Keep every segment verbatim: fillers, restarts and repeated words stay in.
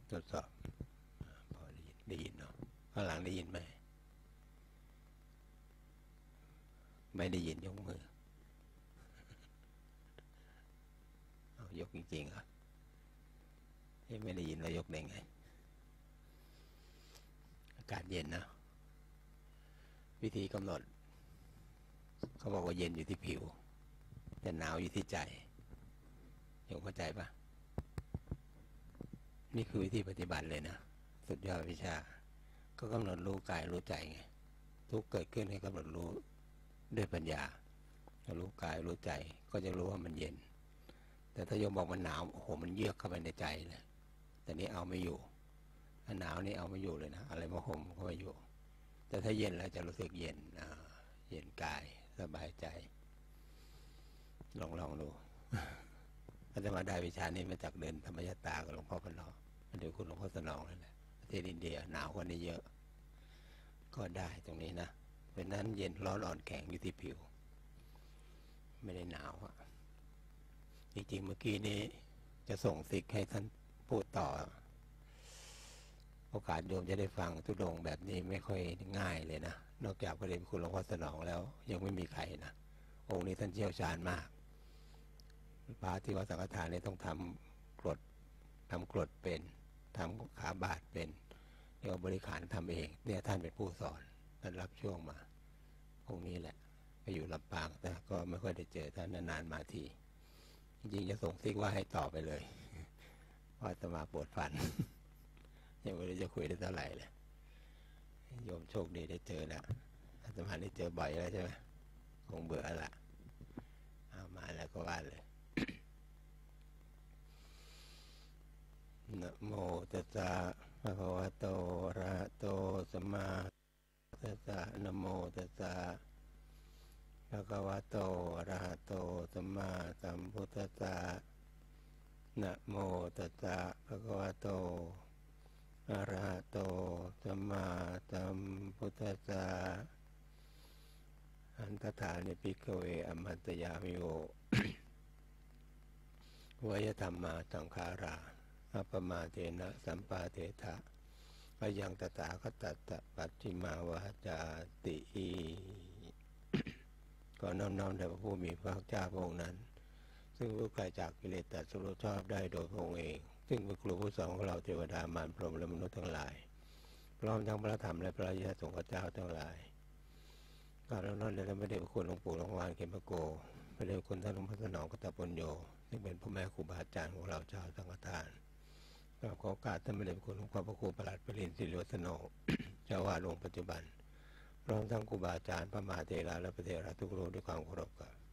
ทดสอบพอได้ยินได้ยินเนาะข้างหลังได้ยินไหมไม่ได้ยินยกมือเอายกจริงๆอ่ะไม่ได้ยินแล้วยกได้ไงอากาศเย็นนะวิธีกำหนดเขาบอกว่าเย็นอยู่ที่ผิวแต่หนาวอยู่ที่ใจโยมเข้าใจปะนี่คือวิธีปฏิบัติเลยนะสุดยอดวิชาก็กำหนดรู้กายรู้ใจไงทุกเกิดขึ้นให้กำหนดรู้ด้วยปัญญารู้กายรู้ใจก็จะรู้ว่ามันเย็นแต่ถ้าโยมบอกมันหนาวโอ้โหมันเยือกเข้าไปในใจเลยแต่นี้เอาไม่อยู่ถ้าหนาวนี่เอาไม่อยู่เลยนะอะไรมาห่มก็ไม่อยู่แต่ถ้าเย็นแล้วจะรู้สึกเย็นเย็นกายสบายใจลองลองดูอาตมาได้วิชานี้มาจากเดินธรรมยตากับหลวงพ่อพนอมาดูคุณหลวงพ่อสนองนั่นแหละประเทศอินเดียหนาวกว่านี้เยอะก็ได้ตรงนี้นะเป็นนั้นเย็นร้อนอ่อนแข็งอยู่ที่ผิวไม่ได้หนาวอ่ะจริงๆเมื่อกี้นี้จะส่งซิกให้ท่านพูดต่อโอกาสโยมจะได้ฟังทุดงแบบนี้ไม่ค่อยง่ายเลยนะนอกจากประเด็นคุณหลวงพ่อสนองแล้วยังไม่มีใครนะองค์นี้ท่านเชี่ยวชาญมากพระที่วัดสังฆทานเนี่ยต้องทำกรดทำกรดเป็นทำขาบาทเป็นเรียกว่าบริขารทำเองเนี่ยท่านเป็นผู้สอนท่านรับช่วงมาองค์นี้แหละไปอยู่ลำปางแต่ก็ไม่ค่อยได้เจอท่านนานๆมาทีจริงๆจะส่งซิกว่าให้ต่อไปเลยว่าจะมาปวดฟันยังไม่รู้จะคุยได้เท่าไหร่เลยโยมโชคดีได้เจอแล้วอาตมาได้เจอบ่อยแล้วใช่ไหมคงเบื่อละเอามาแล้วก็ว่าเลยนะโมตัสสะภะคะวะโตอะระหะโตสัมมาสัมพุทธัสสะนะโมตัสสะภะคะวะโตอะระหะโตสัมมาสัมพุทธัสสะนะโมตัสสะภะคะวะโตอะระหะโตสัมมาสัมพุทธัสสะอันตถานิภิกขเวอมหัตตยามิโววยธรรมาสังขาราอัปปมาเทนะสัมปาเทถะอายังตถาคตัสสะปัจฉิมาวาจาติก็น้อมน้อมแด่พระผู้มีพระภาคเจ้าพระองค์นั้นซึ่งรู้ไกลจากกิเลสตัดสู้ชอบได้โดยพระองค์เองซึ่งเป็นครูผู้สอนของเราเทวดามารพรหมและมนุษย์ทั้งหลายพร้อมทั้งพระธรรมและพระอริยสงฆ์เจ้าทั้งหลายกราบน้อมแด่ไม่ได้คุณหลวงปู่หลวงวานเขมพโกไม่ได้คุณท่านหลวงพ่อสนองกตปัญโยซึ่งเป็นพ่อแม่ครูบาอาจารย์ของเราชาวสังฆทานขอโอกาสท่านไม่ได้คุณหลวงพ่อพระครูประหลัดปรินทร์ศิริวัฒโนเจ้าวาดองค์ปัจจุบันพร้อมทั้งครูบาอาจารย์พระมหาเถระและพระเถระทุกรูปด้วยความเคารพ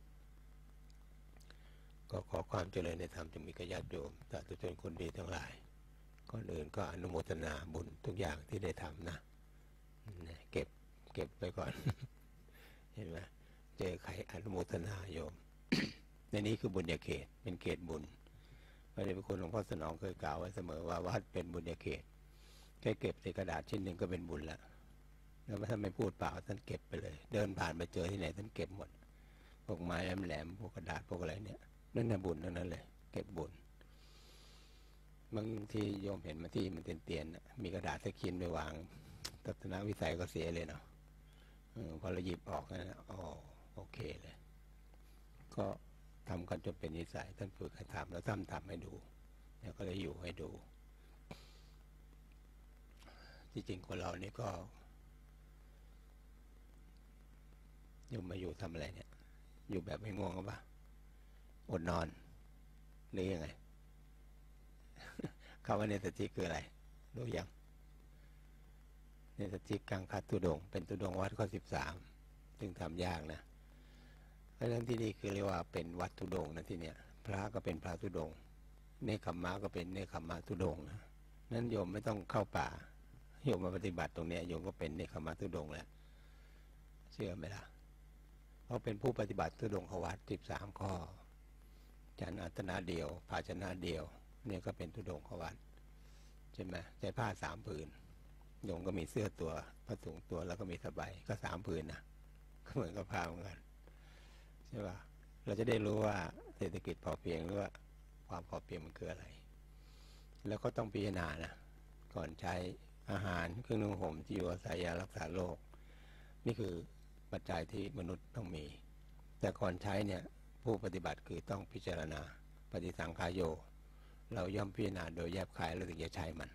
ก็ขอความเจริญในธรรมจงมีแก่ญาติโยมสาธุชนคนดีทั้งหลายก่อนอื่นก็อนุโมทนาบุญทุกอย่างที่ได้ทำนะเก็บเก็บไปก่อนเห็นไหมเจอใครอนุโมทนาโยม ในนี้คือบุญญาเขตเป็นเขตบุญพระเดชพระคุณหลวงพ่อสนองเคยกล่าวไว้เสมอว่าวัดเป็นบุญญาเขตแค่เก็บใส่กระดาษชิ้นหนึ่งก็เป็นบุญละแล้วท่านไม่พูดเปล่าท่านเก็บไปเลยเดินผ่านไปเจอที่ไหนท่านเก็บหมดพวกไม้แหลมๆพวกกระดาษพวกอะไรเนี่ยนั่นน่ะบุญทั้งนั้นเลยเก็บบุญบางทีโยมเห็นมาที่มันเตียนๆมีกระดาษสักชิ้นไปวางทัศนวิสัยก็เสียเลยเนาะพอเราหยิบออกนะอ๋อโอเคเลยก็ทำกันจนเป็นนิสัยท่านฝึกให้ทำแล้วท่านทำให้ดูแล้วก็เลยอยู่ให้ดูที่จริงคนเรานี่ก็อยู่มาอยู่ทำอะไรเนี่ยอยู่แบบไม่ง่วงหรือเปล่าอดนอนหรือยังไง คำว่าเนตจิคืออะไรรู้ยังเนตจิกังคัตตุดงเป็นตุดงวัดข้อสิบสามซึ่งทำยากนะเพราะฉะนั้นที่นี่คือเรียกว่าเป็นวัดตุดงนะที่เนี้ยพระก็เป็นพระตุดงเนคขมมะก็เป็นเนคขมมะตุดงนะนั้นโยมไม่ต้องเข้าป่าโยมมาปฏิบัติตรงนี้โยมก็เป็นเนคขมมะตุดงแล้วเชื่อไหมล่ะเขาเป็นผู้ปฏิบัติตุดงขวัตสิบสามข้อฉันอัตนาเดียวภาชนะเดียวเนี่ยก็เป็นตุดงขวัตใช่ไหมใช้ผ้าสามผืนโยมก็มีเสื้อตัวผ้าถุงตัวแล้วก็มีสบายก็สามผืนนะก็เหมือนกับผ้าเหมือนกันใช่ป่ะเราจะได้รู้ว่าเศรษฐกิจพอเพียงหรือว่าความพอเพียงมันคืออะไรแล้วก็ต้องพิจารณานะก่อนใช้อาหารเครื่องนุ่งห่มที่อยู่อาศัยยารักษาโรคนี่คือปัจจัยที่มนุษย์ต้องมีแต่ก่อนใช้เนี่ยผู้ปฏิบัติคือต้องพิจารณาปฏิสังขายโยเราย่อมพิจารณาโดยแยบคายแล้วถึงจะใช้มัน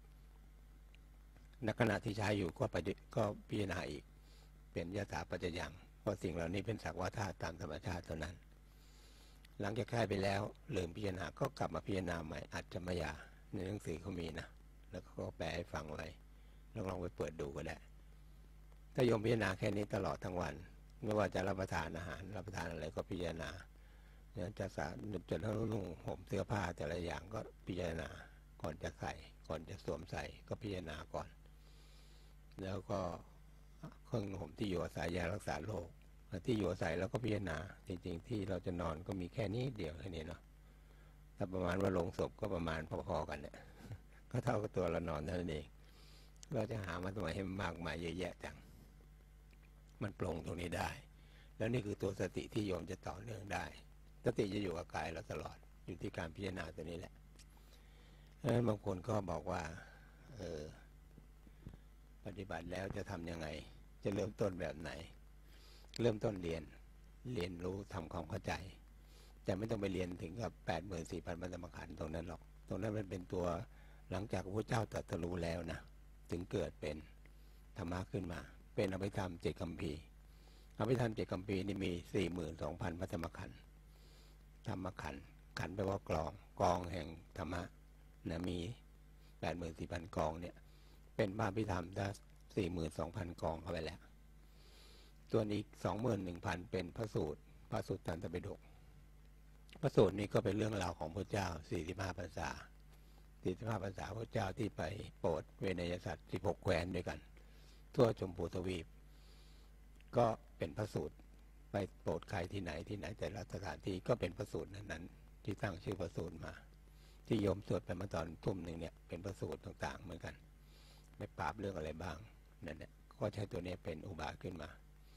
ในขณะที่ใช้อยู่ก็ไปก็พิจารณาอีกเป็นยถาปัจจยังเพราะสิ่งเหล่านี้เป็นสักว่าธาตุตามธรรมชาติเท่านั้นหลังจากใช้ไปแล้วลืมพิจารณาก็กลับมาพิจารณาใหม่อัจฉมยาในหนังสือเขามีนะแล้วก็แปลให้ฟังไว้ลองลองไปเปิดดูก็ได้ถ้าโยมพิจารณาแค่นี้ตลอดทั้งวันไม่ว่าจะรับประทานอาหารรับประทานอะไรก็พิจารณาเนี่ยจะสาจนทั้งนุ่งห่มเสื้อผ้าแต่ละอย่างก็พิจารณาก่อนจะใส่ก่อนจะสวมใส่ก็พิจารณาก่อนแล้วก็เครื่องห่มที่อยู่อาศัยยารักษาโรคที่อยู่อาศัยเราก็พิจารณาจริงๆที่เราจะนอนก็มีแค่นี้เดียวแค่นี้เนาะถ้าประมาณว่าลงศพก็ประมาณพอๆกันเนี่ยก็เท่ากับตัวเรานอนเท่านั้นเองเราจะหามาทำไมให้มากมายเยอะแยะจังมันปลงตรงนี้ได้แล้วนี่คือตัวสติที่โยมจะต่อเนื่องได้สติจะอยู่กับกายเราตลอดอยู่ที่การพิจารณาตัวนี้แหละเพราะฉะนั้นบางคนก็บอกว่าเออปฏิบัติแล้วจะทำยังไงจะเริ่มต้นแบบไหนเริ่มต้นเรียนเรียนรู้ทำความเข้าใจแต่ไม่ต้องไปเรียนถึงกับแปดหมื่นสี่พันพระธรรมขันธ์ตรงนั้นหรอกตรงนั้นมันเป็นตัวหลังจากพระเจ้าตรัสรู้แล้วนะถึงเกิดเป็นธรรมะขึ้นมาเป็นอภิธรรมเจ็ดคัมภีร์อภิธรรมเจ็ดคัมภีร์นี่มีสี่หมื่นสองพันพระธรรมขันธ์ธรรมขันธ์ขันธ์แปลว่ากลองกองแห่งธรรมะนะมีแปดหมื่นสี่พันกองเนี่ยเป็นพระอภิธรรมได้สี่หมื่นสองพันกองเข้าไปแล้วส่วนอีกสองหมื่นหนึ่งพันเป็นพระสูตรพระสุตตันตปิฎกพระสูตรนี้ก็เป็นเรื่องราวของพระเจ้าสี่สิบห้าพรรษาสี่สิบห้าพรรษาพระเจ้าที่ไปโปรดเวนยสัตว์สิบหกแคว้นด้วยกันทั่วชมพูทวีปก็เป็นพระสูตรไปโปรดใครที่ไหนที่ไหนแต่ละสถานที่ก็เป็นพระสูตรนั้นๆที่ตั้งชื่อพระสูตรมาที่โยมสวดไปเมื่อตอนทุ่มหนึ่งเนี่ยเป็นพระสูตรต่างๆเหมือนกันไปปราบเรื่องอะไรบ้างนั่นแหละก็ใช้ตัวนี้เป็นอุบายขึ้นมา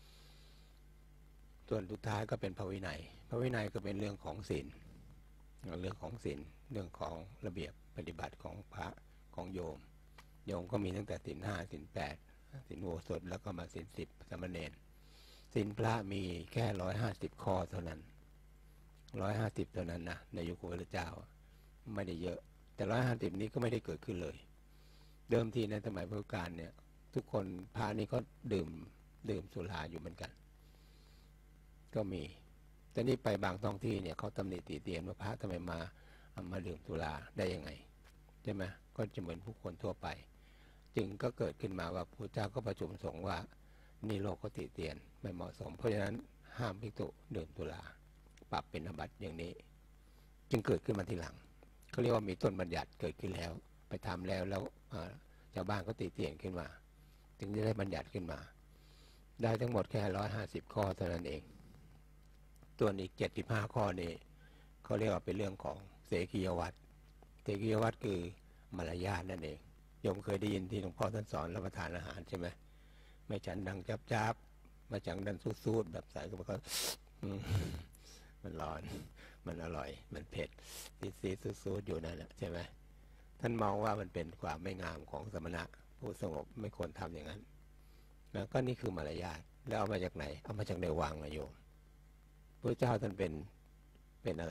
ส่วนสุดท้ายก็เป็นพระวินัยพระวินัยก็เป็นเรื่องของศีลเรื่องของศีลเรื่องของระเบียบปฏิบัติของพระของโยมโยมก็มีตั้งแต่ศีลห้าศีลแปดศีลโวสถแล้วก็มาศีลสิบสามเณรศีลพระมีแค่ร้อยห้าสิบข้อเท่านั้นร้อยห้าสิบเท่านั้นนะในยุคพระเจ้าไม่ได้เยอะแต่ร้อยห้าสิบนี้ก็ไม่ได้เกิดขึ้นเลยเดิมทีในสมัยพุทธกาลเนี่ยทุกคนพระนี้ก็ดื่มดื่มสุราอยู่เหมือนกันก็มีแต่นี่ไปบางท้องที่เนี่ยเขาตำหนิติเตียนว่าพระทำไมมามาดื่มสุราได้ยังไงใช่ไหมก็จะเหมือนผู้คนทั่วไปจึงก็เกิดขึ้นมาว่าพระเจ้าก็ประชุมสงฆ์ว่านี่โลกก็ติเตียนไม่เหมาะสมเพราะฉะนั้นห้ามภิกษุดื่มสุราปรับเป็นอาบัติอย่างนี้จึงเกิดขึ้นมาทีหลังเขาเรียกว่ามีต้นบัญญัติเกิดขึ้นแล้วไปทำแล้วแล้วชาวบ้านก็ติเตียนขึ้นมาจึงได้บัญญัติขึ้นมาได้ทั้งหมดแค่ร้อยห้าสิบข้อเท่านั้นเองตัวอีกเจ็ดสิบห้าข้อนี้เขาเรียกว่าเป็นเรื่องของเสกียวัตรเสกียวัตรคือมารยาทนั่นเองโยมเคยได้ยินที่หลวงพ่อท่านสอนรับประทานอาหารใช่ไหมไม่ฉันดังจับจับมาจังดันซูดๆแบบใส่ก็มันก็มันร้อนมันอร่อยมันเผ็ดซีดๆซูดๆอยู่นั่นแหละใช่ไหมท่านมองว่ามันเป็นความไม่งามของสมณะผู้สงบไม่ควรทำอย่างนั้นแล้วก็นี่คือมารยาทแล้วเอามาจากไหนเอามาจากในวังนะโยมพระเจ้าท่านเป็นเป็นอะไร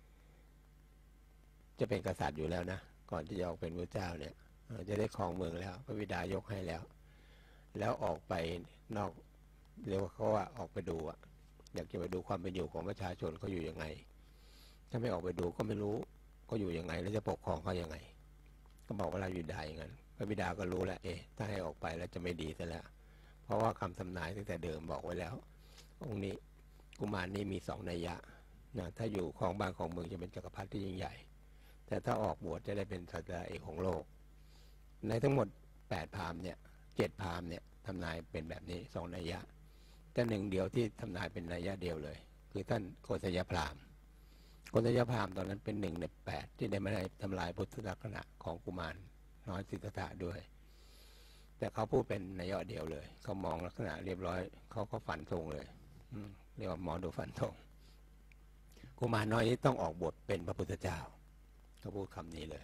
จะเป็นกษัตริย์อยู่แล้วนะก่อนที่จะออกเป็นพระเจ้าเนี่ยจะได้ครองเมืองแล้วพระบิดายกให้แล้วแล้วออกไปนอกเรียกว่าเขาว่าออกไปดูอะอยากจะไปดูความเป็นอยู่ของประชาชนเขาอยู่ยังไงถ้าไม่ออกไปดูก็ไม่รู้ก็อยู่ยังไงแล้วจะปกครองเขายังไงก็บอกว่าเราอยู่ได้อย่างนั้นพระบิดาก็รู้แล้วเอ๊ะถ้าให้ออกไปแล้วจะไม่ดีซะแล้วเพราะว่าคำทำนายตั้งแต่เดิมบอกไว้แล้วองค์นี้กุมารนี้มีสองนัยยะนะถ้าอยู่ของบ้านของเมืองจะเป็นจักรพรรดิที่ยิ่งใหญ่แต่ถ้าออกบวชจะได้เป็นศาสดาเอกของโลกในทั้งหมดแปดพราหมณ์เนี่ยเจ็ดพราหมณ์เนี่ยทำนายเป็นแบบนี้สองนัยยะแต่หนึ่งเดียวที่ทำนายเป็นนัยยะเดียวเลยคือท่านโกศยพราหมณ์โกศยพราหมณ์ตอนนั้นเป็นหนึ่งในแปดที่ได้มาได้ทำลายพุทธลักษณะของกุมารน้อยสิทธัตถะด้วยแต่เขาพูดเป็นนัยยะเดียวเลยเขามองลักษณะเรียบร้อยเขาก็ฝันธงเลยเรียกว่าหมอดูฝันธงกุมารน้อยนี้ต้องออกบทเป็นพระพุทธเจ้าเขาพูดคำนี้เลย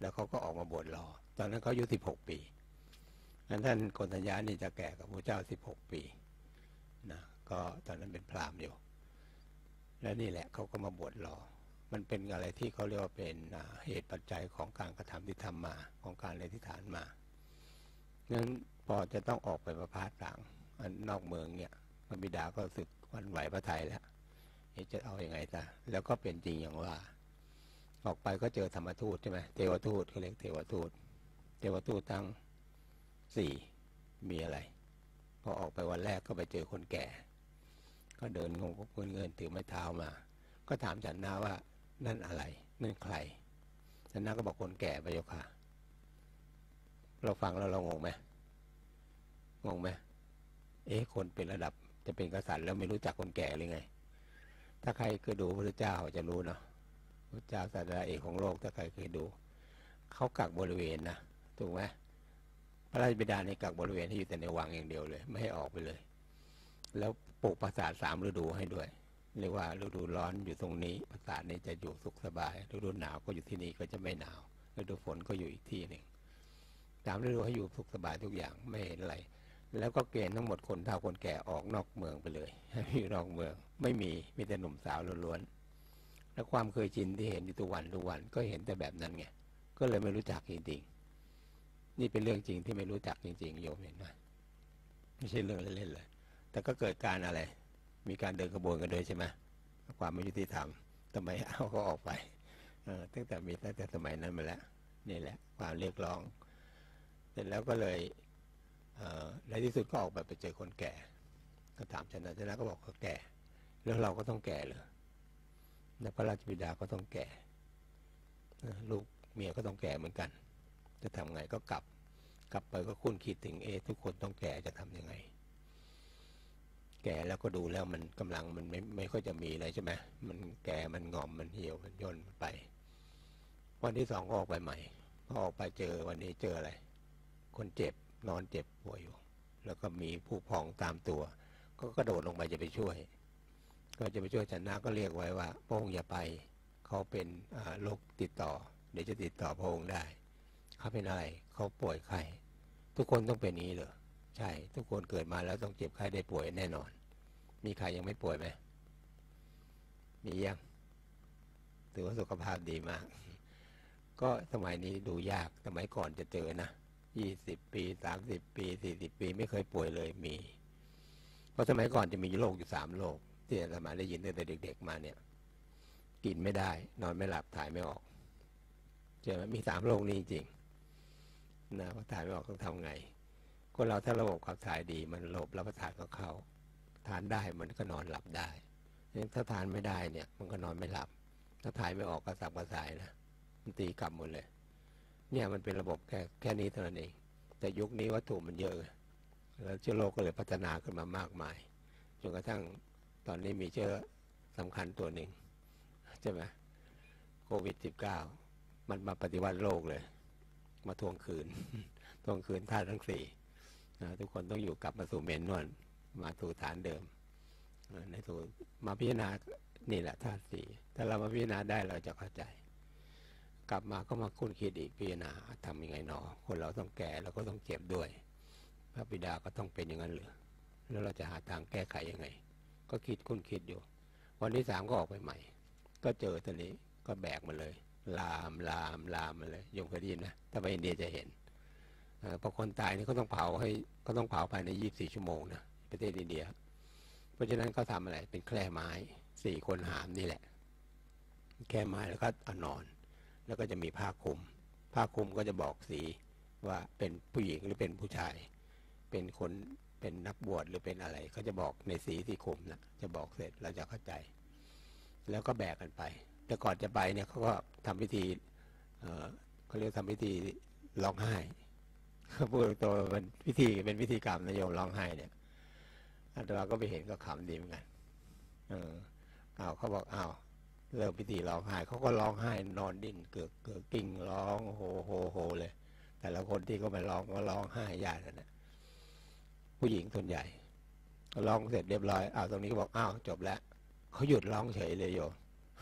แล้วเขาก็ออกมาบวชรอตอนนั้นเขาอายุสิบหกปีงั้นท่านโกณฑัญญานี่จะแก่กับพระเจ้าสิบหกปีนะก็ตอนนั้นเป็นพราหมณ์อยู่และนี่แหละเขาก็มาบวชรอมันเป็นอะไรที่เขาเรียกว่าเป็นเหตุปัจจัยของการกระทำที่ทำมาของการอธิษฐานมางั้นพอจะต้องออกไปประพาสต่างนอกเมืองเนี่ยพระบิดาก็สึกวันไหวพระทัยแล้วจะเอาอยัางไงซะแล้วก็เป็นจริงอย่างว่าออกไปก็เจอธรรมทูตใช่ไหมเทวทูตเขาเรียกเทวทูตเทวทูตทั้งสี่มีอะไรพอออกไปวันแรกก็ไปเจอคนแก่ก็เดินงงเงินเงินถือไม้เท้ามาก็ถามฉันนาว่านั่นอะไรนั่นใครฉันนาก็บอกคนแก่พระเจ้าค่ะเราฟังแล้วเรางงไหมงงไหมเอ๊ะคนเป็นระดับจะเป็นกษัตริย์แล้วไม่รู้จักคนแก่เลยไงถ้าใครเคยดูพระพุทธเจ้าจะรู้เนาะพระเจ้าศาสดาเอกของโลกถ้าใครเคยดูเขากักบริเวณนะถูกไหมพระราชบิดาในกักบริเวณที่อยู่แต่ในวังอย่างเดียวเลยไม่ให้ออกไปเลยแล้วปลูกปราสาทสามฤดูให้ด้วยเรียกว่าฤดูร้อนอยู่ตรงนี้ปราสาทนี้จะอยู่สุขสบายฤดูหนาวก็อยู่ที่นี่ก็จะไม่หนาวฤดูฝนก็อยู่อีกที่หนึ่งสามฤดูให้อยู่สุขสบายทุกอย่างไม่เห็นอะไรแล้วก็เกณฑ์ทั้งหมดคนเฒ่าคนแก่ออกนอกเมืองไปเลยให้อยู่นอกเมืองไม่มีมีแต่หนุ่มสาวล้วนๆและความเคยชินที่เห็นอยู่ทุกวันทุกวันก็เห็นแต่แบบนั้นไงก็เลยไม่รู้จักจริงๆนี่เป็นเรื่องจริงที่ไม่รู้จักจริงๆโยมเห็นไหมไม่ใช่เรื่องเล่นๆเลยแต่ก็เกิดการอะไรมีการเดินขบวนกันด้วยใช่ไหมความไม่ยุติธรรมทำไมเอาก็ออกไปเออตั้งแต่มีตั้งแต่สมัยนั้นมาแล้วนี่แหละความเรียกร้องเสร็จแล้วก็เลยในที่สุดก็ออกไปไปเจอคนแก่ก็ถามชนะชนะก็บอกเขาแก่แล้วเราก็ต้องแก่เลยแล้วพระราชบิดาก็ต้องแก่ลูกเมียก็ต้องแก่เหมือนกันจะทำไงก็กลับกลับไปก็คุ้นคิดถึงเอทุกคนต้องแก่จะทำยังไงแก่แล้วก็ดูแล้วมันกำลังมันไม่ไม่ค่อยจะมีอะไรใช่ไหมมันแก่มันงอมมันเหี่ยวมันย่นไปวันที่สองก็ออกไปใหม่พอออกไปเจอวันนี้เจออะไรคนเจ็บนอนเจ็บป่วยอยู่แล้วก็มีผู้พองตามตัวก็กระโดดลงไปจะไปช่วยก็จะไปช่วยชนะก็เรียกไว้ว่าพระองค์อย่าไปเขาเป็นโรคติดต่อเดี๋ยวจะติดต่อพระองค์ได้เขาเป็นอะไรเขาป่วยไข้ทุกคนต้องเป็นนี้เหรอใช่ทุกคนเกิดมาแล้วต้องเจ็บไข้ได้ป่วยแน่นอนมีใครยังไม่ป่วยไหมมียังถือว่าสุขภาพดีมากก็สมัยนี้ดูยากสมัยก่อนจะเจอนะยี่สิบปีสามสิบปีสี่สิบปีไม่เคยป่วยเลยมีเพราะสมัยก่อนจะมีโรคอยู่สามโรคที่อาตมาได้ยินตั้งแต่เด็กๆมาเนี่ยกินไม่ได้นอนไม่หลับถ่ายไม่ออกเจอไหมมีสามโรคนี้จริงนะพอถ่ายไม่ออกต้องทำไงคนเราถ้าระบบขับถ่ายดีมันระบบรับประทานก็เข้าทานได้มันก็นอนหลับได้ถ้าทานไม่ได้เนี่ยมันก็นอนไม่หลับถ้าถ่ายไม่ออกก็สับกระส่ายนะมันตีกลับหมดเลยเนี่ยมันเป็นระบบแค่แค่นี้เท่านั้นเองแต่ยุคนี้วัตถุมันเยอะแล้วเชื้อโรคก็เลยพัฒนาขึ้นมามากมายจนกระทั่งตอนนี้มีเชื้อสำคัญตัวหนึ่งใช่ไหมโควิด สิบเก้า มันมาปฏิวัติโลกเลยมาทวงคืนทวงคืนธาตุทั้งสี่ทุกคนต้องอยู่กลับมาสู่เมนนวลมาสู่ฐานเดิมในสู่มาพิจารณานี่แหละธาตุสี่ถ้าเรามาพิจารณาได้เราจะเข้าใจกลับมาก็มาคุ้นคิดอีกพิจารณาทำยังไงหนอคนเราต้องแก่แล้วก็ต้องเจ็บด้วยพระบิดาก็ต้องเป็นอย่างนั้นหรือแล้วเราจะหาทางแก้ไขยังไงก็คิดคุ้นคิดอยู่วันที่สามก็ออกไปใหม่ก็เจอตอนนี้ก็แบกมาเลยลามลามลามมาเลยโยมเคยได้ยินนะถ้าไปอินเดียจะเห็นพอคนตายนี่เขาต้องเผาให้เขาต้องเผาภายในยี่สิบสี่ชั่วโมงนะประเทศอินเดียเพราะฉะนั้นเขาทำอะไรเป็นแคร่ไม้สี่คนหามนี่แหละแคร่ไม้แล้วก็เอานอนแล้วก็จะมีผ้าคลุมผ้าคลุมก็จะบอกสีว่าเป็นผู้หญิงหรือเป็นผู้ชายเป็นคนเป็นนักบวชหรือเป็นอะไรเขาจะบอกในสีที่คลุมนะจะบอกเสร็จเราจะเข้าใจแล้วก็แบกกันไปแต่ก่อนจะไปเนี่ยเขาก็ทำพิธีเอ่อเขาเรียกทำพิธีร้องไห้เขาพูดตัวเป็นพิธีเป็นพิธีกรรมนโยมร้องไห้เนี่ยอาตมาก็ไปเห็นก็ขำดีเหมือนกันเอออ้าวเขาบอกอ้าวเริ่มพิธีร้องไห้เขาก็ร้องไห้นอนดิ้นเกือกเกือกกิ้งร้องโฮโฮโฮเลยแต่ละคนที่เขาไปร้องก็ร้องไห้ญาตินะผู้หญิงส่วนใหญ่ร้องเสร็จเรียบร้อยอ้าวตรงนี้ก็บอกอ้าวจบแล้วเขาหยุดร้องเฉยเลยโยม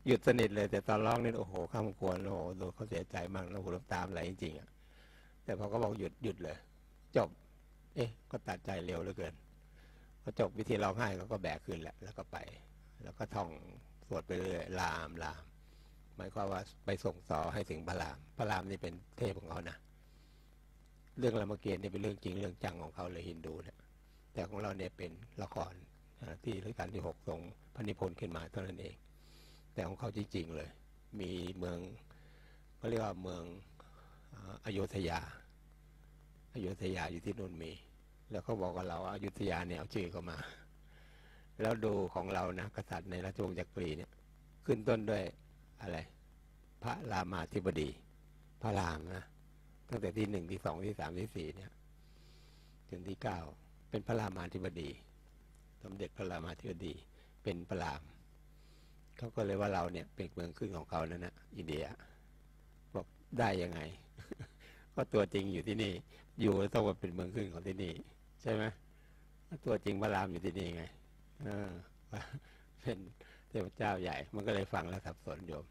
หยุดสนิทเลยแต่ตอนร้องนี่โอ้โหข้ามควรโอ้โหดูเขาเสียใจมากแล้วหูน้ำตาไหลจริงๆอ่ะแต่พอเขาบอกหยุดหยุดเลยจบเอ๊ะก็ตัดใจเร็วเหลือเกินพอจบวิธีร้องไห้เขาก็แบกขึ้นแหละแล้วก็ไปแล้วก็ท่องสวดไปเรื่อยลามลามหมายความว่าไปส่งต่อให้ถึงพระรามพระรามนี่เป็นเทพของเขานะเรื่องรามเกียรติ์นี่เป็นเรื่องจริงเรื่องจังของเขาเลยฮินดูเนี่ยแต่ของเราเนี่ยเป็นละครที่รัชกาลที่หกทรงพระนิพนธ์ขึ้นมาเท่านั้นเองแต่ของเขาจริงๆเลยมีเมืองเขาเรียกว่าเมืองอโยธยาอโยธยาอยู่ที่นู่นมีแล้วเขาบอกกับเราว่าอยุธยาเนี่ยเอาชื่อเข้ามาแล้วดูของเรานะกษัตริย์ในราชวงศ์จักรีเนี่ยขึ้นต้นด้วยอะไรพระรามาธิบดีพระรามนะตั้งแต่ที่หนึ่งที่สองที่สามที่สี่เนี่ยถึงที่เก้าเป็นพระรามาธิบดีสมเด็จพระรามาธิบดีเป็นพระรามเขาก็เลยว่าเราเนี่ยเป็นเมืองขึ้นของเขานั่นนะอินเดียบอกได้ยังไง ก็ตัวจริงอยู่ที่นี่อยู่ต้องมาเป็นเมืองขึ้นของที่นี่ใช่ไหมตัวจริงพระรามอยู่ที่นี่ไงเป็นเทพเจ้าใหญ่มันก็เลยฟังแล้วสับสนโยม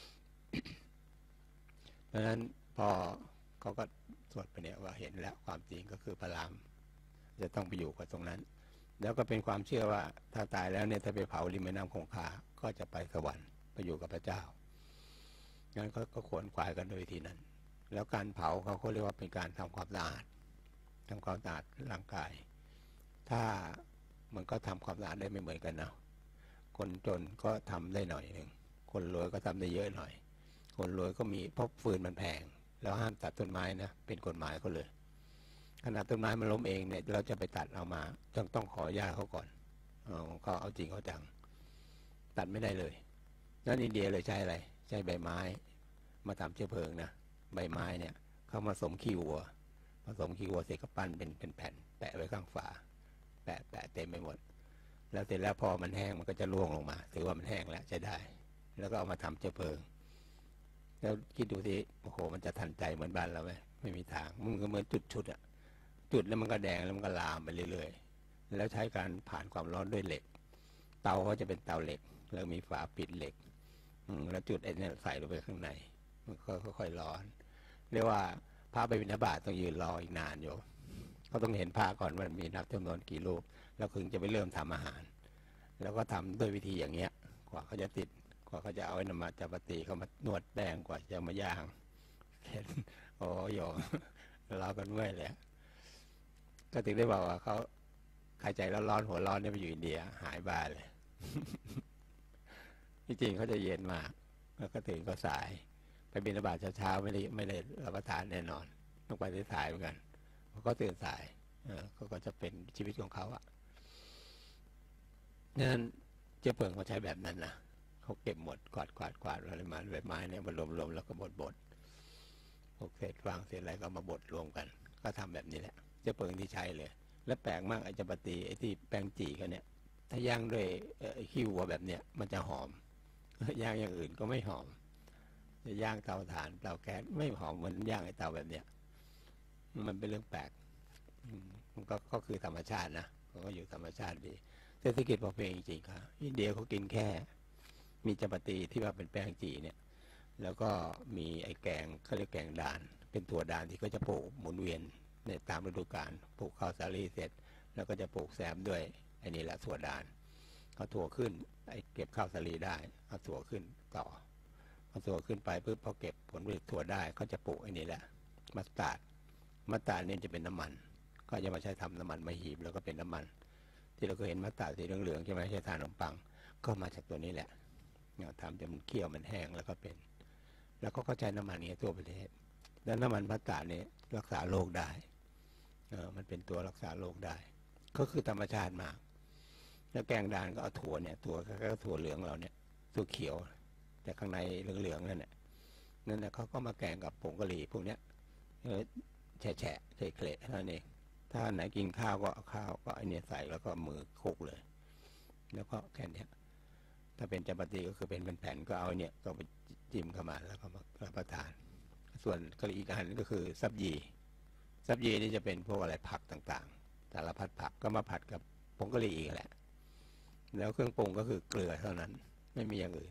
เพราะฉะนั้นพอเขาก็สวดไปเนี่ยว่าเห็นแล้วความจริงก็คือพระรามจะต้องไปอยู่กับตรงนั้นแล้วก็เป็นความเชื่อว่าถ้าตายแล้วเนี่ยถ้าไปเผาริมแม่น้ำคงคาก็จะไปสวรรค์ไปอยู่กับพระเจ้างั้นก็ขวนขวายกันโดยวิธีนั้นแล้วการเผาเขาเขาเรียกว่าเป็นการทำความสะอาดทำความสะอาดร่างกายถ้ามันก็ทำความสะอาดได้ไม่เหมือนกันนะคนจนก็ทำได้หน่อยหนึ่งคนรวยก็ทำได้เยอะหน่อยคนรวยก็มีเพราะฟืนมันแพงแล้วห้ามตัดต้นไม้นะเป็นกฎหมายเขาเลยขนาดต้นไม้มันล้มเองเนี่ยเราจะไปตัดเอามาต้องต้องขออนุญาตเขาก่อนเขาเอาจริงเขาจังตัดไม่ได้เลยนั่นอินเดียเลยใช้อะไรใช้ใบไม้มาทำเชื้อเพลิงนะใบไม้เนี่ยเขามาผสมขี้วัวผสมขี้วัวเสร็จก็ปั้นเป็นเป็นแผ่นแปะไว้ข้างฝาแปะแปะเต็มไปหมดแล้วเสร็จแล้วพอมันแห้งมันก็จะร่วงลงมาถือว่ามันแห้งแล้วใช้ได้แล้วก็เอามาทำเชื้อเพลิงแล้วคิดดูสิโอ้โหมันจะทันใจเหมือนบ้านเราไหมไม่มีทางมันก็เหมือนจุดชุดอะจุดแล้วมันก็แดงแล้วมันก็ลามไปเรื่อยๆแล้วใช้การผ่านความร้อนด้วยเหล็กเตาเขาจะเป็นเตาเหล็กแล้วมีฝาปิดเหล็กแล้วจุดไอ้นี่ใส่ลงไปข้างในมันก็ค่อยๆร้อนเรียกว่าพระไปบิณฑบาตต้องยืนรออีกนานอยู่เขาต้องเห็นพระก่อนว่ามีนับจำนวนกี่รูปแล้วถึงจะไปเริ่มทำอาหารแล้วก็ทำด้วยวิธีอย่างเงี้ยกว่าเขาจะติดกว่าเขาจะเอาไอ้นมาจัปฏิเขามานวดแป้งกว่าจะมาย่างเห็นโอ้โยเรากันเมื่อยเลยก็ถึงได้บอกว่าเขาใครใจร้อนๆหัวร้อนเนี่ยไปอยู่อินเดียหายบ้าเลย ที่จริงเขาจะเย็นมากแล้วก็ถึงก็สายไปบิณฑบาตเช้าๆไม่ได้ไม่ได้รับประทานแน่นอนต้องไปสายเหมือนกันเพราะเขาตื่นสายเออเขาก็จะเป็นชีวิตของเขาอ่ะนั้นเจ้าเพิงเขาใช้แบบนั้นนะเขาเก็บหมดกวาดกวาดกวาดอะไรมาใบไม้เนี่ยมันรวมๆแล้วก็บดบดพวกเศษฟางเศษอะไรก็มาบดรวมกันก็ทำแบบนี้แหละเจ้าเพิงที่ใช้เลยและแปลกมากไอ้จัปฏิไอ้ที่แป้งจีกันเนี่ยถ้าย่างด้วยขี้วัวแบบเนี้ยมันจะหอมย่างอย่างอื่นก็ไม่หอมจะย่างเตาถ่านเตาแก๊สไม่หอมเหมือนย่างไอ้เตาแบบเนี้ยมันเป็นเรื่องแปลกมันก็ก็คือธรรมชาตินะเขาก็อยู่ธรรมชาติดีเศรษฐกิจพอเพียงจริงๆครับอินเดียเขากินแค่มีจัปฏิที่ว่าเป็นแป้งจีเนี่ยแล้วก็มีไอ้แกงเขาเรียกแกงด่านเป็นถั่วด่านที่เขาจะปลูกหมุนเวียนในตามฤดูกาลปลูกข้าวสาลีเสร็จแล้วก็จะปลูกแซมด้วยไอ้นี่แหละถั่วด่านเอาถั่วขึ้นไอ้เก็บข้าวสาลีได้เอาถั่วขึ้นต่อเอาถั่วขึ้นไปปุ๊บพอเก็บผลผลิตถั่วได้เขาจะปลูกไอ้นี่แหละมัสตาร์ดมัสตาร์ดนี่จะเป็นน้ำมันก็จะมาใช้ทำน้ำมันมะหีบแล้วก็เป็นน้ำมันที่เราเคยเห็นมัสตาร์ดสีเหลืองๆใช่ไหมใช้ทานขนมปังก็มาจากตัวนี้แหละเนี่ยทำจนมันเคี่ยวมันแห้งแล้วก็เป็นแล้วก็เข้าใจน้ำมันนี้ทั่วประเทศแล้วน้ำมันมัสตาร์ดนี่รักษาโรคได้เออมันเป็นตัวรักษาโรคได้ก็คือธรรมชาติมากแล้วแกงด่านก็เอาถั่วเนี่ยถั่วก็ถั่วเหลืองเราเนี่ยถั่วเขียวแต่ข้างในเหลืองๆนั่นแหละนั่นแหละเขาก็มาแกงกับผงกะหรี่พวกเนี้ยแฉะแฉะเฉะๆเท่านั้นเองถ้าไหนกินข้าวก็เอาข้าวก็ไอเนี่ยใส่แล้วก็มือคลุกเลยแล้วก็แค่นี้ถ้าเป็นจัปฏิก็คือเป็นแผ่นๆก็เอาเนี่ยก็ไปจิ้มเข้ามาแล้วก็มารับประทานส่วนกะหรี่อีกอันก็คือซับยีซับยีนี่จะเป็นพวกอะไรผักต่างๆสารพัดผักก็มาผัดกับผงกะหรี่อีกแหละแล้วเครื่องปรุงก็คือเกลือเท่านั้นไม่มีอย่างอื่น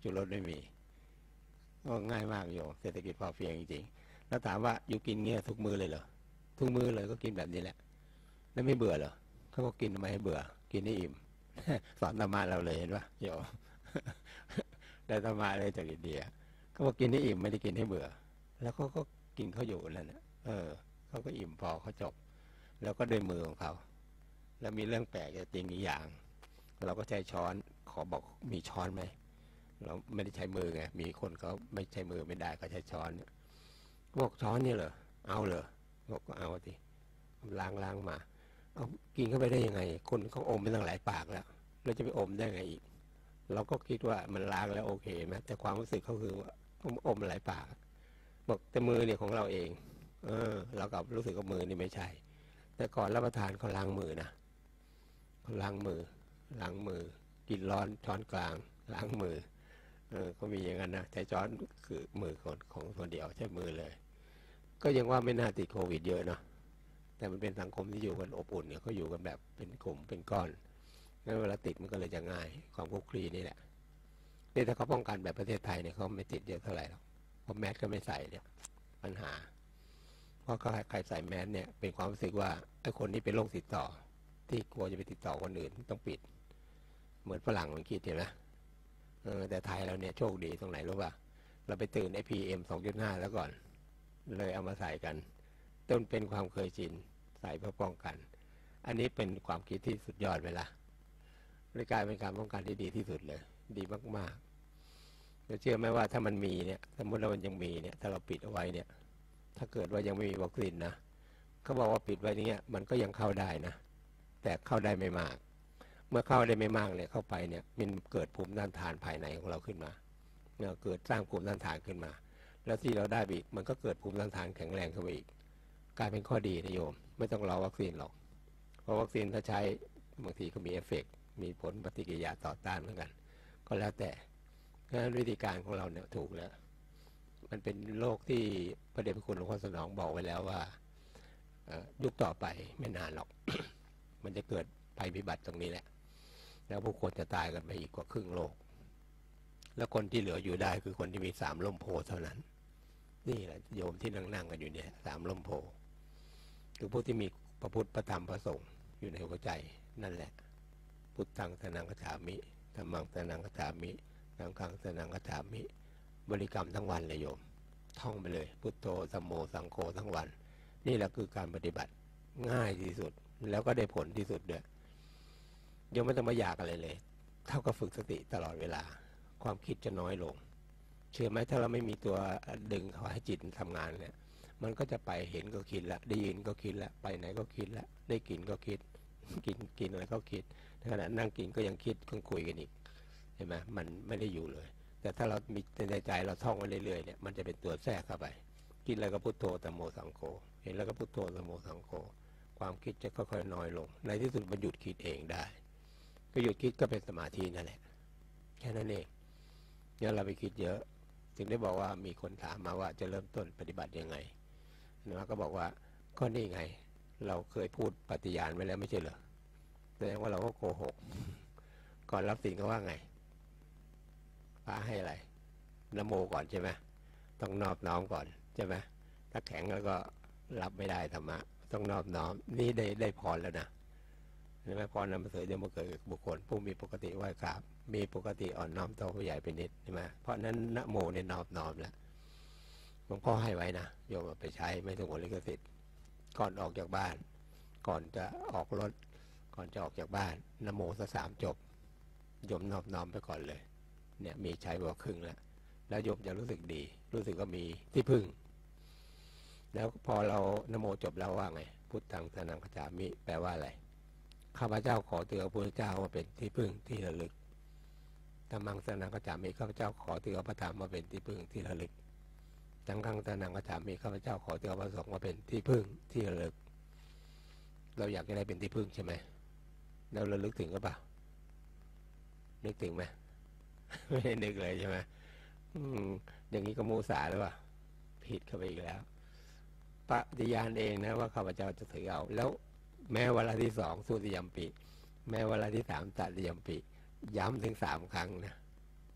ชูรสไม่มีก็ง่ายมากโยมเศรษฐกิจพอเพียงจริงๆแล้วถามว่าอยู่กินเงี้ยทุกมื้อเลยเหรอทุกมื้อเลยก็กินแบบนี้แหละแล้วไม่เบื่อเหรอเขาก็กินทำไมให้เบื่อกินให้อิ่ม สอนธรรมะเราเลยเห็นปะโยม ได้ธรรมะเลยจากอินเดียเขาบอกกินให้อิ่มไม่ได้กินให้เบื่อแล้วเขาก็กินเขาอยู่นั่นแหละเออเขาก็อิ่มพอเขาจบแล้วก็ด้วยมือของเขาแล้วมีเรื่องแปลกจริงอีกอย่างเราก็ใช้ช้อนขอบอกมีช้อนไหมเราไม่ได้ใช้มือไงมีคนเขาไม่ใช้มือไม่ได้เขาใช้ช้อนเนี่ยบอกช้อนนี่เหรอเอาเหรอบอกก็เอาสิล้างล้างมาเอากินเข้าไปได้ยังไงคนเขาอมไปตั้งหลายปากแล้วเราจะไปอมได้ไงอีกเราก็คิดว่ามันล้างแล้วโอเคไหมแต่ความรู้สึกเขาคือว่าอมหลายปากบอกแต่มือเนี่ยของเราเองเออเรากับรู้สึกว่ามือนี่ไม่ใช่แต่ก่อนรับประทานเขาล้างมือนะเขาล้างมือล้างมือกินร้อนช้อนกลางล้างมือเออเขามีอย่างนั้นนะใช้ช้อนคือมือของของคนเดียวใช้มือเลยก็ยังว่าไม่น่าติดโควิดเยอะเนาะแต่มันเป็นสังคมที่อยู่กันอบอุ่นเนี่ยเขาอยู่กันแบบเป็นกลุ่มเป็นก้อนงั้นเวลาติดมันก็เลยจะง่ายความคุกคลีนี่แหละนี่ถ้าเขาป้องกันแบบประเทศไทยเนี่ยเขาไม่ติดเยอะเท่าไหร่หรอกเพราะแมสก็ไม่ใส่เนี่ยปัญหาเพราะใครใส่แมสเนี่ยเป็นความรู้สึกว่าไอ้คนนี้เป็นโรคติดต่อที่กลัวจะไปติดต่อคนอื่นต้องปิดเหมือนฝรั่งมันคิดเห็นไหมเออแต่ไทยเราเนี่ยโชคดีตรงไหนรู้ป่ะเราไปตื่นไอ้ พี เอ็ม สองจุดห้า แล้วก่อนเลยเอามาใส่กันจนเป็นความเคยชินใส่เพื่อป้องกันอันนี้เป็นความคิดที่สุดยอดเวลาเลยกลายเป็นการป้องกันที่ดีที่สุดเลยดีมากๆเราเชื่อไหมว่าถ้ามันมีเนี่ยสมมติเรามันยังมีเนี่ยถ้าเราปิดเอาไว้เนี่ยถ้าเกิดว่ายังไม่มีวัคซีนนะเขาบอกว่าปิดไว้นี้มันก็ยังเข้าได้นะแต่เข้าได้ไม่มากเมื่อเข้าได้ไม่มากเนี่ยเข้าไปเนี่ยมันเกิดภูมิต้านทานภายในของเราขึ้นมาเนี่ยเกิดสร้างภูมิต้านทานขึ้นมาแล้วที่เราได้อีกมันก็เกิดภูมิต้านทานแข็งแรงขึ้นมาอีกกลายเป็นข้อดีนะโยมไม่ต้องรอวัคซีนหรอกเพราะวัคซีนถ้าใช้บางทีก็มีเอฟเฟกต์มีผลปฏิกิริยาต่อต้านเหมือนกันก็แล้วแต่เพราะฉะนั้นวิธีการของเราเนี่ยถูกแล้วมันเป็นโรคที่พระเดชพระคุณหลวงพ่อสนองบอกไว้แล้วว่ายุคต่อไปไม่นานหรอก มันจะเกิดภัยพิบัติตรงนี้แหละแล้วผู้คนจะตายกันไปอีกกว่าครึ่งโลกแล้วคนที่เหลืออยู่ได้คือคนที่มีสามร่มโพเท่านั้นนี่แหละโยมที่นั่งๆกันอยู่เนี่ยสามร่มโพคือผู้ที่มีพระพุทธพระธรรมพระสงฆ์อยู่ในหัวใจนั่นแหละพุทธังสนังคัจฉามิธัมมังสนังคัจฉามิสังฆังสนังคัจฉามิบริกรรมทั้งวันเลยโยมท่องไปเลยพุทโธธัมโมสังโฆทั้งวันนี่แหละคือการปฏิบัติง่ายที่สุดแล้วก็ได้ผลที่สุดด้วยโยมไม่ต้องมาอยากอะไรเลยเท่ากับฝึกสติตลอดเวลาความคิดจะน้อยลงเชื่อไหมถ้าเราไม่มีตัวดึงเขาให้จิตทำงานเนี่ยมันก็จะไปเห็นก็คิดละได้ยินก็คิดละไปไหนก็คิดละได้กินก็คิดกินกินอะไรก็คิดขณะนั่งกินก็ยังคิดก็คุยกันอีกเห็นไหมมันไม่ได้อยู่เลยแต่ถ้าเรามีในใจเราท่องไว้เรื่อยๆเนี่ยมันจะเป็นตัวแทรกเข้าไปกินอะไรก็พุทโธธัมโมสังโฆเห็นแล้วก็พุทโธธัมโมสังโฆความคิดจะค่อยๆน้อยลงในที่สุดมันหยุดคิดเองได้ก็หยุดคิดก็เป็นสมาธินั่นแหละแค่นั้นเองเนี่ยเราไปคิดเยอะจึงได้บอกว่ามีคนถามมาว่าจะเริ่มต้นปฏิบัติยังไงนะก็บอกว่าก็นี่ไงเราเคยพูดปฏิญาณไว้แล้วไม่ใช่เหรอแสดงว่าเราก็โกหกก่อนรับศีลก็ว่าไงพระให้อะไรนะโมก่อนใช่ไหมต้องนอบน้อมก่อนใช่ไหมถ้าแข็งแล้วก็รับไม่ได้ธรรมะต้องนอบน้อมนี่ได้ได้พรแล้วนะใช่ไหมพรนำมาเสริมจะมาเกิดบุคคลผู้มีปกติไหว้กราบมีปกติอ่อนน้อมต่อผู้ใหญ่เป็นนิดใช่ไหมเพราะนั้นนะโมเนี่ยนอบน้อมแล้วหลวงพ่อให้ไว้นะโยมเอาไปใช้ไม่ต้องหวงลิขสิทธิ์ก่อนออกจากบ้านก่อนจะออกรถก่อนจะออกจากบ้านนะโมสักสามจบโยมนอบน้อมไปก่อนเลยเนี่ยมีใช้กว่าครึ่งแล้วแล้วโยมจะรู้สึกดีรู้สึกว่ามีที่พึ่งแล้วพอเรานะโมจบแล้วว่าไงพุทธังสนังคัจฉามิแปลว่าอะไรข้าพเจ้าขอถือพระพุทธเจ้ามาเป็นที่พึ่งที่ระลึกธัมมังสนังคัจฉามิข้าพเจ้าขอถือพระธรรมมาเป็นที่พึ่งที่ระลึกสังฆังสนังคัจฉามิข้าพเจ้าขอถือพระสงฆ์มาเป็นที่พึ่งที่ระลึกเราอยากจะได้เป็นที่พึ่งใช่ไหมเราระลึกถึงหรือเปล่านึกถึงไหมไม่ได้นึกเลยใช่ไหมอืมอย่างนี้ก็มูสาหรือเปล่าผิดเข้าไปอีกแล้วปฏิญาณเองนะว่าข้าพเจ้าจะถือเอาแล้วแม้เวลาที่สองสุติยัมปิแม้เวลาที่สามตัดยัมปิย้ำถึงสามครั้งนะ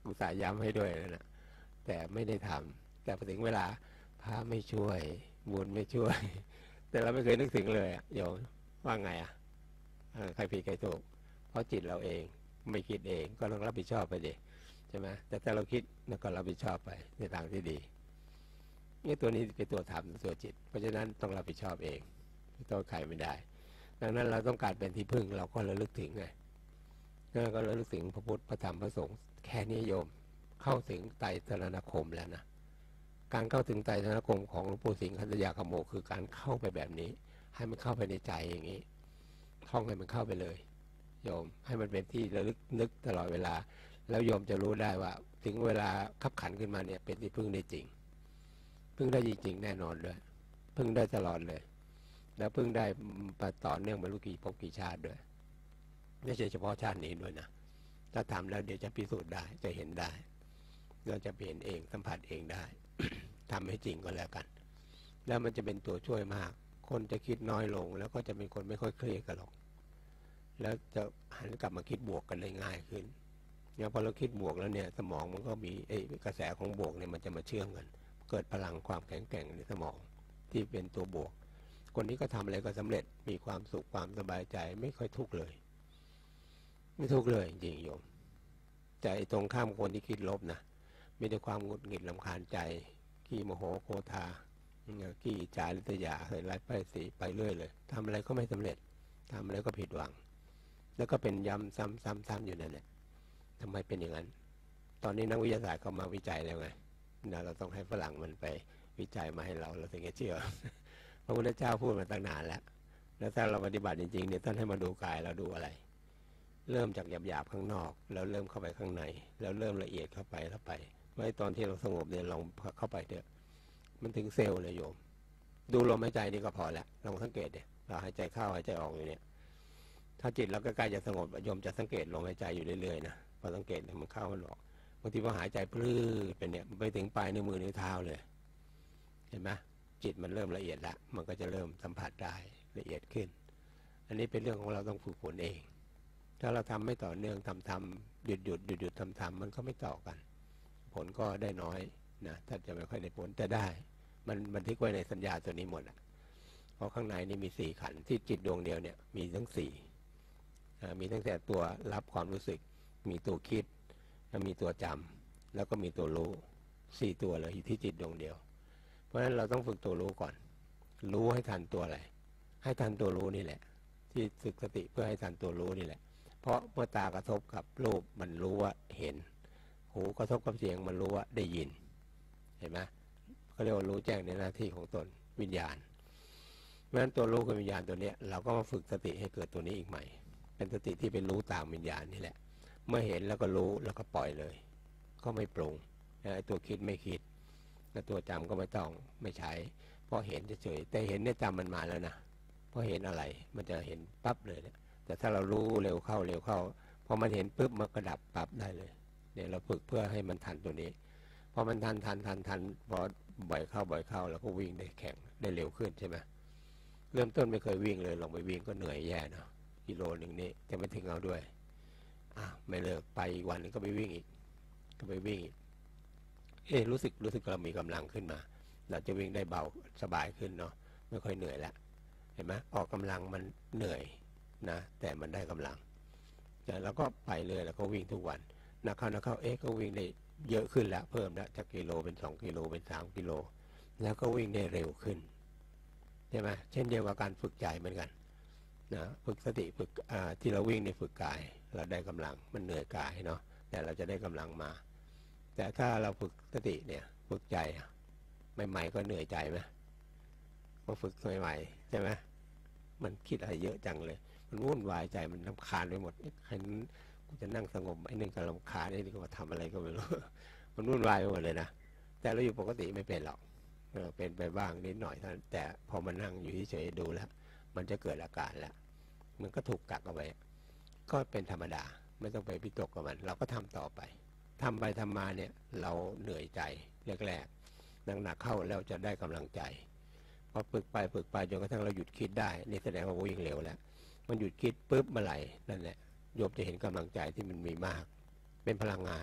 อุตส่าห์ย้ำให้ด้วยนะแต่ไม่ได้ทำแต่พอถึงเวลาพระไม่ช่วยบุญไม่ช่วย แต่เราไม่เคยนึกถึงเลยโยมว่าไงอ่ะใครผิดใครถูกเพราะจิตเราเองไม่คิดเองก็ต้องรับผิดชอบไปดิใช่ไหมแต่ถ้าเราคิดแล้วก็รับผิดชอบไปในทางที่ดีนี่ตัวนี้เป็นตัวธรรมตัวจิตเพราะฉะนั้นต้องรับผิดชอบเองตัวใครไม่ได้ดังนั้นเราต้องการเป็นที่พึ่งเราก็ระลึกถึงไงก็ระลึกถึงพระพุทธพระธรรมพระสงฆ์แค่นี้โยมเข้าถึงไตรสรณคมแล้วนะการเข้าถึงไตรสรณคมของหลวงปู่สิงห์คันธยาคโมคือการเข้าไปแบบนี้ให้มันเข้าไปในใจอย่างนี้ท่องให้มันเข้าไปเลยโยมให้มันเป็นที่ระลึกนึกตลอดเวลาแล้วโยมจะรู้ได้ว่าถึงเวลาขับขันขึ้นมาเนี่ยเป็นที่พึ่งได้จริงพึ่งได้จริงๆแน่นอนด้วยพึ่งได้ตลอดเลยแล้วพึ่งได้ต่อเนื่องมาลูกกี่ภพกี่ชาติด้วยไม่ใช่เฉพาะชาตินี้ด้วยนะถ้าทำแล้วเดี๋ยวจะพิสูจน์ได้จะเห็นได้เราจะเปลี่ยนเองสัมผัสเองได้ ทำให้จริงก็แล้วกันแล้วมันจะเป็นตัวช่วยมากคนจะคิดน้อยลงแล้วก็จะเป็นคนไม่ค่อยเครียดกันหรอกแล้วจะหันกลับมาคิดบวกกันได้ง่ายขึ้นเนี่ยพอเราคิดบวกแล้วเนี่ยสมองมันก็มีไอ้กระแสของบวกเนี่ยมันจะมาเชื่อมกันเกิดพลังความแข็งแกร่งในสมองที่เป็นตัวบวกคนนี้ก็ทำอะไรก็สำเร็จมีความสุขความสบายใจไม่ค่อยทุกข์เลยไม่ทุกข์เลยจริงๆโยมแต่ตรงข้ามคนที่คิดลบนะมีแต่ความหงุดหงิดรำคาญใจขี้โมโหโกธาขี้จาริษยาเหินไร้ป้ายสีไปเรื่อยเลยทำอะไรก็ไม่สำเร็จทำอะไรก็ผิดหวังแล้วก็เป็นย้ำซ้ำๆๆอยู่นั่นแหละทำไมเป็นอย่างนั้น ตอนนี้นักวิทยาศาสตร์เขามาวิจัยแล้วไงนะเราต้องให้ฝรั่งมันไปวิจัยมาให้เราเราถึงจะเชื่อ พระพุทธเจ้าพูดมาตั้งนานแล้วแล้วถ้าเราปฏิบัติจริงๆเนี่ยท่านให้มาดูกายเราดูอะไรเริ่มจากหยาบๆข้างนอกแล้วเริ่มเข้าไปข้างในแล้วเริ่มละเอียดเข้าไปเข้าไปไว้ตอนที่เราสงบเนี่ยลองเข้าไปเถอะมันถึงเซลล์เลยโยมดูลมหายใจนี่ก็พอแล้วลองสังเกตเนี่ยเราหายใจเข้าหายใจออกอยู่เนี่ยถ้าจิตเราใกล้ๆจะสงบโยมจะสังเกตลมหายใจอยู่เรื่อยๆนะพอสังเกตมันเข้ามันออกบางทีพอหายใจพลื้เป็นเนี่ยไปถึงปลายนิ้วมือนิ้วเท้าเลยเห็นไหมจิตมันเริ่มละเอียดแล้วมันก็จะเริ่มสัมผัสได้ละเอียดขึ้นอันนี้เป็นเรื่องของเราต้องฝึกฝนเองถ้าเราทำไม่ต่อเนื่องทำทำหยุดหยุดหยุดหยุดทำทำมันก็ไม่ต่อกันผลก็ได้น้อยนะถ้าจะไม่ค่อยได้ผลแต่ได้มันบันทึกไว้ในสัญญาตัวนี้หมดอ่ะเพราะข้างในนี่มีสี่ขันธ์ที่จิตดวงเดียวเนี่ยมีทั้งสี่มีตั้งแต่ตัวรับความรู้สึกมีตัวคิดมีตัวจำแล้วก็มีตัวรู้สี่ตัวเลยอยู่ที่จิตดวงเดียวเพราะฉะนั้นเราต้องฝึกตัวรู้ก่อนรู้ให้ทันตัวอะไรให้ทันตัวรู้นี่แหละที่ฝึกสติเพื่อให้ทันตัวรู้นี่แหละเพราะเมื่อตากระทบกับรูปมันรู้ว่าเห็นหูกระทบกับเสียงมันรู้ว่าได้ยินเห็นไหมเขาเรียกว่ารู้แจ้งในหน้าที่ของตนวิญญาณเพราะฉะนั้นตัวรู้กับวิญญาณตัวนี้เราก็มาฝึกสติให้เกิดตัวนี้อีกใหม่เป็นสติที่เป็นรู้ตามวิญญาณนี่แหละเมื่อเห็นแล้วก็รู้แล้วก็ปล่อยเลยก็ไม่ปรุงตัวคิดไม่คิดแล้วตัวจำก็ไม่ต้องไม่ใช้เพราะเห็นเฉยๆแต่เห็นเนี่ยจำมันมาแล้วนะเพราะเห็นอะไรมันจะเห็นปั๊บเลยเนี่ยแต่ถ้าเรารู้เร็วเข้าเร็วเข้าพอมันเห็นปุ๊บมันก็ดับปั๊บได้เลยเนี่ยเราฝึกเพื่อให้มันทันตัวนี้พอมันทันทันทันทันพอบ่อยเข้าบ่อยเข้าแล้วก็วิ่งได้แข็งได้เร็วขึ้นใช่ไหมเริ่มต้นไม่เคยวิ่งเลยลองไปวิ่งก็เหนื่อยแย่เนาะกิโลหนึ่งนี่จะไม่ถึงเอาด้วยอ่ะไม่เลิกไปอีกวันนึงก็ไปวิ่งอีกก็ไปวิ่งอีกเอ๊ะรู้สึกรู้สึกเรามีกำลังขึ้นมาเราจะวิ่งได้เบาสบายขึ้นเนาะไม่ค่อยเหนื่อยแล้วเห็นไหมออกกำลังมันเหนื่อยนะแต่มันได้กำลังแล้วก็ไปเลยแล้วก็วิ่งทุกวันนักเข้านักเข้าเอ๊ะก็วิ่งได้เยอะขึ้นแล้วเพิ่มแล้วจากกิโลเป็นสองกิโลเป็นสามกิโลแล้วก็วิ่งได้เร็วขึ้นใช่ไหมเช่นเดียวกับการฝึกใจเหมือนกันนะฝึกสติฝึกที่เราวิ่งในฝึกกายเราได้กำลังมันเหนื่อยกายเนาะแต่เราจะได้กำลังมาแต่ถ้าเราฝึกสติเนี่ยฝึกใจใหม่ๆก็เหนื่อยใจไหมพอฝึกใหม่ๆใช่ไหมมันคิดอะไรเยอะจังเลยมันวุ่นวายใจมันรำคาญไปหมดใครนั้นกูจะนั่งสงบไอ้นึงก็รำคาญไอ้นี่ก็มาทำอะไรก็ไม่รู้ มันวุ่นวายไปหมดเลยนะแต่เราอยู่ปกติไม่เป็นหรอกเป็นไปบ้างนิดหน่อยแต่พอมานั่งอยู่เฉยๆดูแล้วมันจะเกิดอาการแล้วมันก็ถูกกักเอาไว้ก็เป็นธรรมดาไม่ต้องไปพิตกกับมันเราก็ทำต่อไปทำไปทำมาเนี่ยเราเหนื่อยใจแรกๆหนักๆเข้าแล้วจะได้กำลังใจพอฝึกไปฝึกไปจนกระทั่งเราหยุดคิดได้นี่แสดงว่าวิ่งเร็วแล้วมันหยุดคิดปุ๊บเมื่อไหร่นั่นแหละโยมจะเห็นกำลังใจที่มันมีมากเป็นพลังงาน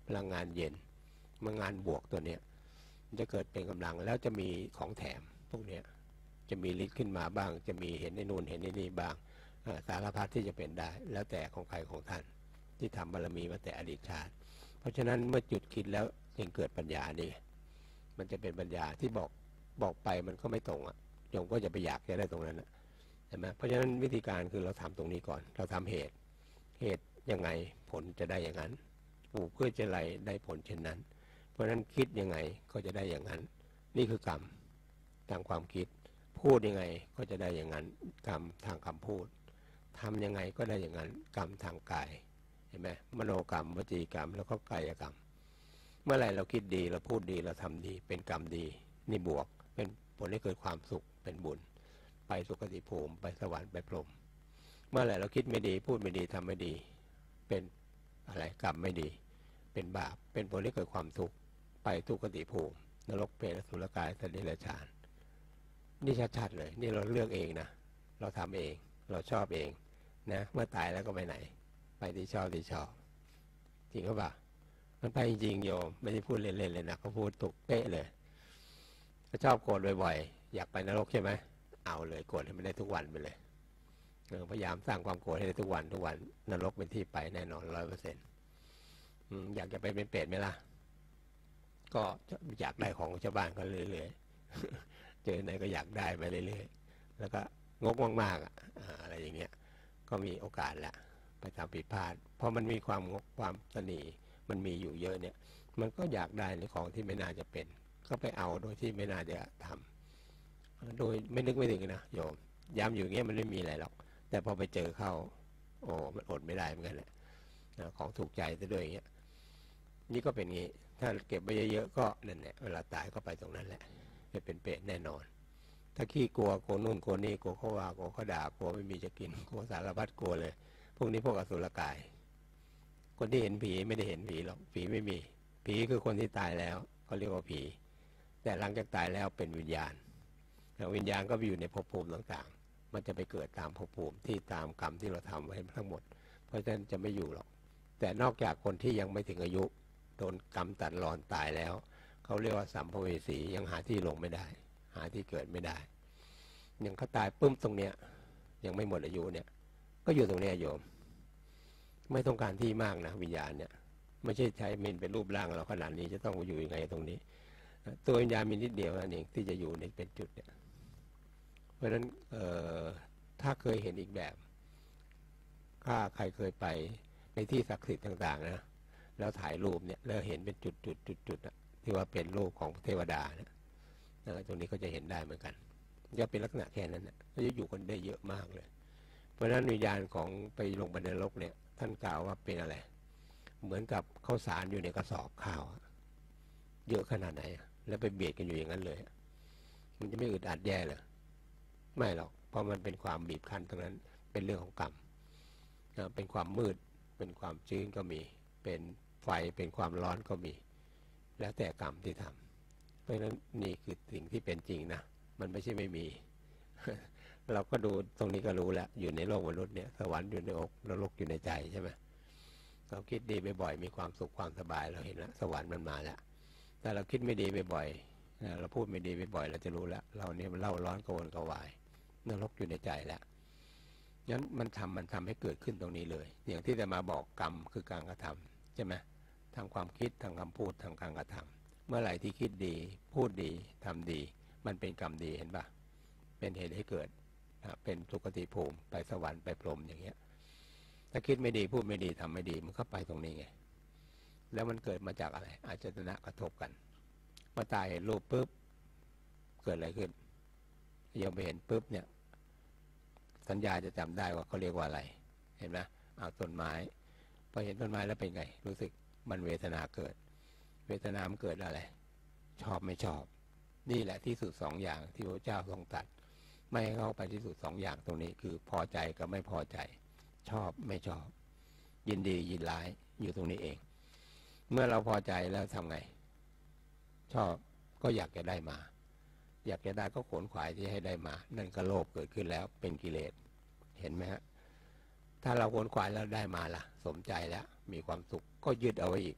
พลังงานเย็นพลังงานบวกตัวเนี้ยมันจะเกิดเป็นกำลังแล้วจะมีของแถมพวกเนี้ยจะมีฤทธิ์ขึ้นมาบ้างจะมีเห็นในนู่นเห็นในนี่บ้างสารพัดที่จะเป็นได้แล้วแต่ของใครของท่านที่ทำบารมีมาแต่อดีตชาติเพราะฉะนั้นเมื่อจุดคิดแล้วจึงเกิดปัญญานี่มันจะเป็นปัญญาที่บอกบอกไปมันก็ไม่ตรงอ่ะโยมก็จะไปอยากจะได้ตรงนั้นนะใช่ไหมเพราะฉะนั้นวิธีการคือเราทำตรงนี้ก่อนเราทำเหตุเหตุยังไงผลจะได้อย่างนั้นปลูกเพื่อจะไรได้ผลเช่นนั้นเพราะฉะนั้นคิดยังไงก็จะได้อย่างนั้นนี่คือกรรมทางความคิดพูดยังไงก็จะได้อย่างนั้นกรรมทางคำพูดทำยังไงก็ได้อย่างนั้นกรรมทางกายเห็นไหมมโนกรรมวจีกรรมแล้วก็กายกรรมเมื่อไหร่เราคิดดีเราพูดดีเราทำดีเป็นกรรมดีนี่บวกเป็นผลให้เกิดความสุขเป็นบุญไปสุคติภูมิไปสวรรค์ไปพรหมเมื่อไหร่เราคิดไม่ดีพูดไม่ดีทำไม่ดีเป็นอะไรกรรมไม่ดีเป็นบาปเป็นผลให้เกิดความทุกข์ไปทุกขติภูมินรกเปรตอสุรกายสัตว์เดรัจฉานนี่ชัดๆเลยนี่เราเลือกเองนะเราทำเองเราชอบเองนะเมื่อตายแล้วก็ไปไหนไปที่ชอบที่ชอบจริงหรือเปล่ามันไปจริงโยมไม่ได้พูดเล่นๆเลยนะเขาพูดถูกเป๊ะเลยถ้าชอบโกรธบ่อยๆอยากไปนรกใช่ไหมเอาเลยโกรธให้มันได้ทุกวันไปเลยพยายามสร้างความโกรธให้ได้ทุกวันทุกวันนรกเป็นที่ไปแน่นอนร้อยเปอร์เซ็นต์อยากจะไปเป็นเปรตไหมล่ะก็อยากได้ของชาวบ้านก็เรื่อยๆเจอไหนก็อยากได้ไปเรื่อยๆแล้วก็งกมากๆอ่ะอะไรอย่างเงี้ยก็มีโอกาสแหละไปทำผิดพลาดเพราะมันมีความงกความตนีมันมีอยู่เยอะเนี่ยมันก็อยากได้ในของที่ไม่น่าจะเป็นก็ไปเอาโดยที่ไม่น่าจะทำโดยไม่นึกไม่ถึงนะโยมย้ำอยู่เงี้ยมันไม่มีอะไรหรอกแต่พอไปเจอเข้าโอ้มันอดไม่ได้เหมือนกันแหละของถูกใจซะด้วยอย่างเงี้ยนี่ก็เป็นงี้ถ้าเก็บไปเยอะๆก็นั่นแหละเวลาตายก็ไปตรงนั้นแหละจะเป็นเปรตแน่นอนถ้าขี้กลัวกลัวนู่นกลัวนี่กลัวเขาว่ากลัวเขาด่ากลัวไม่มีจะกินกลัวสารพัดกลัวเลยพวกนี้พวกอสุรกายคนที่เห็นผีไม่ได้เห็นผีหรอกผีไม่มีผีคือคนที่ตายแล้วเขาเรียกว่าผีแต่หลังจากตายแล้วเป็นวิญญาณแล้ววิญญาณก็ไปอยู่ในภพภูมิต่างๆมันจะไปเกิดตามภพภูมิที่ตามกรรมที่เราทำไว้ทั้งหมดเพราะฉะนั้นจะไม่อยู่หรอกแต่นอกจากคนที่ยังไม่ถึงอายุโดนกรรมตัดรอนตายแล้วเขาเรียกว่าสัมภเวสียังหาที่ลงไม่ได้หาที่เกิดไม่ได้ยังเขาตายปึ้มตรงเนี้ยยังไม่หมดอายุเนี่ยก็อยู่ตรงเนี้ยโยมไม่ต้องการที่มากนะวิญญาณเนี่ยไม่ใช่ใช้มินเป็นรูปร่างเราขนาดนี้จะต้องอยู่ยังไงตรงนี้ตัววิญญาณมีนิดเดียวนั่นเองที่จะอยู่ในเป็นจุดเนี่ยเพราะฉะนั้นถ้าเคยเห็นอีกแบบถ้าใครเคยไปในที่ศักดิ์สิทธิ์ต่างๆนะแล้วถ่ายรูปเนี่ยแล้วเห็นเป็นจุดจุดจุดจุดอะที่ว่าเป็นรูปของเทวดาเนี่ยตรงนี้ก็จะเห็นได้เหมือนกันจะเป็นลักษณะแค่นั้นนะก็จะอยู่กันได้เยอะมากเลยเพราะฉะนั้นวิญญาณของไปลงบรรนรกเนี่ยท่านกล่าวว่าเป็นอะไรเหมือนกับข้าวสารอยู่ในกระสอบข้าวเยอะขนาดไหนแล้วไปเบียดกันอยู่อย่างนั้นเลยมันจะไม่อึดอัดแย่เลยไม่หรอกเพราะมันเป็นความบีบคั้นทั้งนั้นเป็นเรื่องของกรรมเป็นความมืดเป็นความชื้นก็มีเป็นไฟเป็นความร้อนก็มีแล้วแต่กรรมที่ทำเพราะฉะนั้นนี่คือสิ่งที่เป็นจริงนะมันไม่ใช่ไม่มี เราก็ดูตรงนี้ก็รู้แล้วอยู่ในโลกมนุษย์เนี่ยสวรรค์อยู่ในอกนรกอยู่ในใจใช่ไหมเราคิดดีบ่อยๆมีความสุขความสบายเราเห็นแล้วสวรรค์มันมาแล้วแต่เราคิดไม่ดีบ่อยๆเราพูดไม่ดีบ่อยๆเราจะรู้แล้วเราเนี่ยมันเล่าร้อนกระวนกระวายนรกอยู่ในใจแล้วงั้นมันทำมันทำให้เกิดขึ้นตรงนี้เลยอย่างที่จะมาบอกกรรมคือการกระทำใช่ไหมทางความคิดทางคำพูดทางการกระทำเมื่อไหร่ที่คิดดีพูดดีทำดีมันเป็นกรรมดีเห็นปะเป็นเหตุให้เกิดเป็นสุคติภูมิไปสวรรค์ไปพรหมอย่างเงี้ยถ้าคิดไม่ดีพูดไม่ดีทำไม่ดีมันก็ไปตรงนี้ไงแล้วมันเกิดมาจากอะไรอาจจะนะกระทบกันมาตายเห็นรูปปุ๊บเกิดอะไรขึ้นยังไปเห็นปุ๊บเนี่ยสัญญาจะจำได้ว่าเขาเรียกว่าอะไรเห็นไหมเอาต้นไม้พอเห็นต้นไม้แล้วเป็นไงรู้สึกมันเวทนาเกิดเวทนามันเกิดอะไรชอบไม่ชอบนี่แหละที่สุดสองอย่างที่พระเจ้าทรงตรัสไม่ให้เข้าไปที่สุดสองอย่างตรงนี้คือพอใจกับไม่พอใจชอบไม่ชอบยินดียินร้ายอยู่ตรงนี้เองเมื่อเราพอใจแล้วทำไงชอบก็อยากจะได้มาอยากจะได้ก็ขวนขวายที่ให้ได้มานั่นก็โลภเกิดขึ้นแล้วเป็นกิเลสเห็นไหมฮะถ้าเราขวนขวายแล้วได้มาล่ะสมใจแล้วมีความสุขก็ยึดเอาไว้อีกข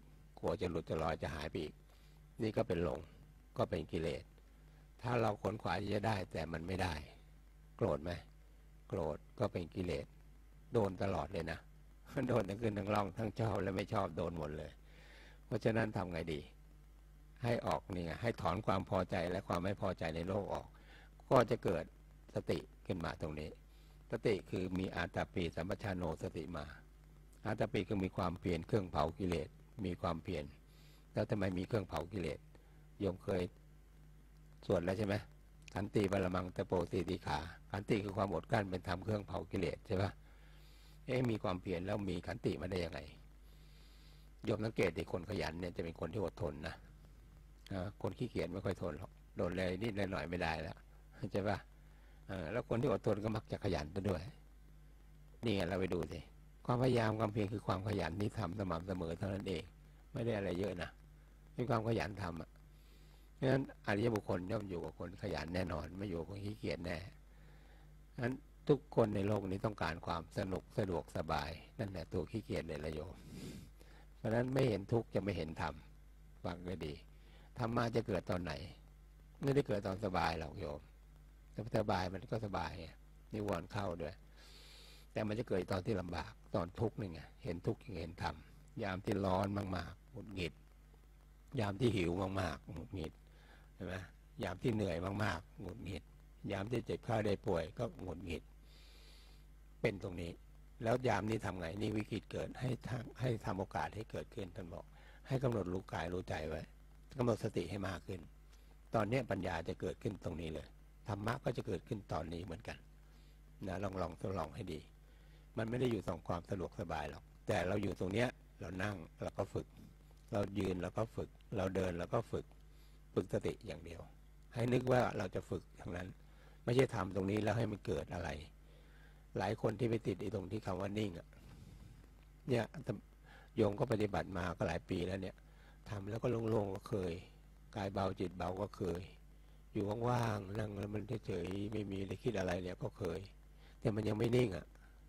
ลัวจะหลุดจะลอยจะหายไปอีกนี่ก็เป็นหลงก็เป็นกิเลสถ้าเราขนขวายจะได้แต่มันไม่ได้โกรธไหมโกรธก็เป็นกิเลสโดนตลอดเลยนะโดนทั้งขึ้นทั้งล่องทั้งชอบและไม่ชอบโดนหมดเลยเพราะฉะนั้นทำไงดีให้ออกนี่ไงให้ถอนความพอใจและความไม่พอใจในโลกออกก็จะเกิดสติขึ้นมาตรงนี้สติคือมีอาตาปีสัมปชานโนสติมาอาตาปีคือมีความเพียรเครื่องเผากิเลสมีความเพียรแล้วทำไมมีเครื่องเผากิเลสโยมเคยสวดแล้วใช่ไหมขันติบาลมังตะโปตีติขาขันติคือความอดกลั้นเป็นธรรมเครื่องเผากิเลสใช่ปะเอ๊ะมีความเพียรแล้วมีขันติมาได้ยังไงโยมสังเกตดิคนขยันเนี่ยจะเป็นคนที่อดทนนะคนขี้เกียจไม่ค่อยทนหรอกโดนเลยนิดหน่อยไม่ได้แล้วใช่ปะแล้วคนที่อดทนก็มักจะขยันด้วยนี่เราไปดูสิความพยายามความเพียรคือความขยันที่ทำสม่ำเสมอเท่านั้นเองไม่ได้อะไรเยอะนะเป็นความขยันทำอ่ะเพราะฉะนั้นอริยบุคคลย่อมอยู่กับคนขยันแน่นอนไม่อยู่กับคนขี้เกียจแน่ฉะนั้นทุกคนในโลกนี้ต้องการความสนุกสะดวกสบายนั่นแหละตัวขี้เกียจเลยละโยมเพราะฉะนั้นไม่เห็นทุกข์จะไม่เห็นธรรมฟังก็ดีธรรมะจะเกิดตอนไหนไม่ได้เกิดตอนสบายหรอกโยมแต่สบายมันก็สบายไงนิวรณ์เข้าด้วยแต่มันจะเกิดตอนที่ลำบากตอนทุกข์นี่ไงเห็นทุกข์ยังเห็นธรรมยามที่ร้อนมากๆหงุดหงิดยามที่หิวมากๆหงุดหงิดใช่ไหมยามที่เหนื่อยมากๆหงุดหงิดยามที่เจ็บไข้ได้ป่วยก็หงุดหงิดเป็นตรงนี้แล้วยามนี้ทำไงนี่วิกฤตเกิดให้ทางให้ทำโอกาสให้เกิดขึ้นท่านบอกให้กำหนดรู้กายรู้ใจไว้กำหนดสติให้มากขึ้นตอนนี้ปัญญาจะเกิดขึ้นตรงนี้เลยธรรมะก็จะเกิดขึ้นตอนนี้เหมือนกันนะลองลองทดลองให้ดีมันไม่ได้อยู่ตรงความสะดวกสบายหรอกแต่เราอยู่ตรงเนี้ยเรานั่งเราก็ฝึกเรายืนเราก็ฝึกเราเดินเราก็ฝึกฝึกสติอย่างเดียวให้นึกว่าเราจะฝึกทั้งนั้นไม่ใช่ทำตรงนี้แล้วให้มันเกิดอะไรหลายคนที่ไปติดไอ้ตรงที่คำว่านิ่งอ่ะเนี่ยโยมก็ปฏิบัติมาก็หลายปีแล้วเนี่ยทำแล้วก็โล่งๆก็เคยกายเบาจิตเบาก็เคยอยู่ว่างๆนั่งแล้วมันเฉยๆไม่มีอะไรคิดอะไรเนี่ยก็เคยแต่มันยังไม่นิ่งอ่ะ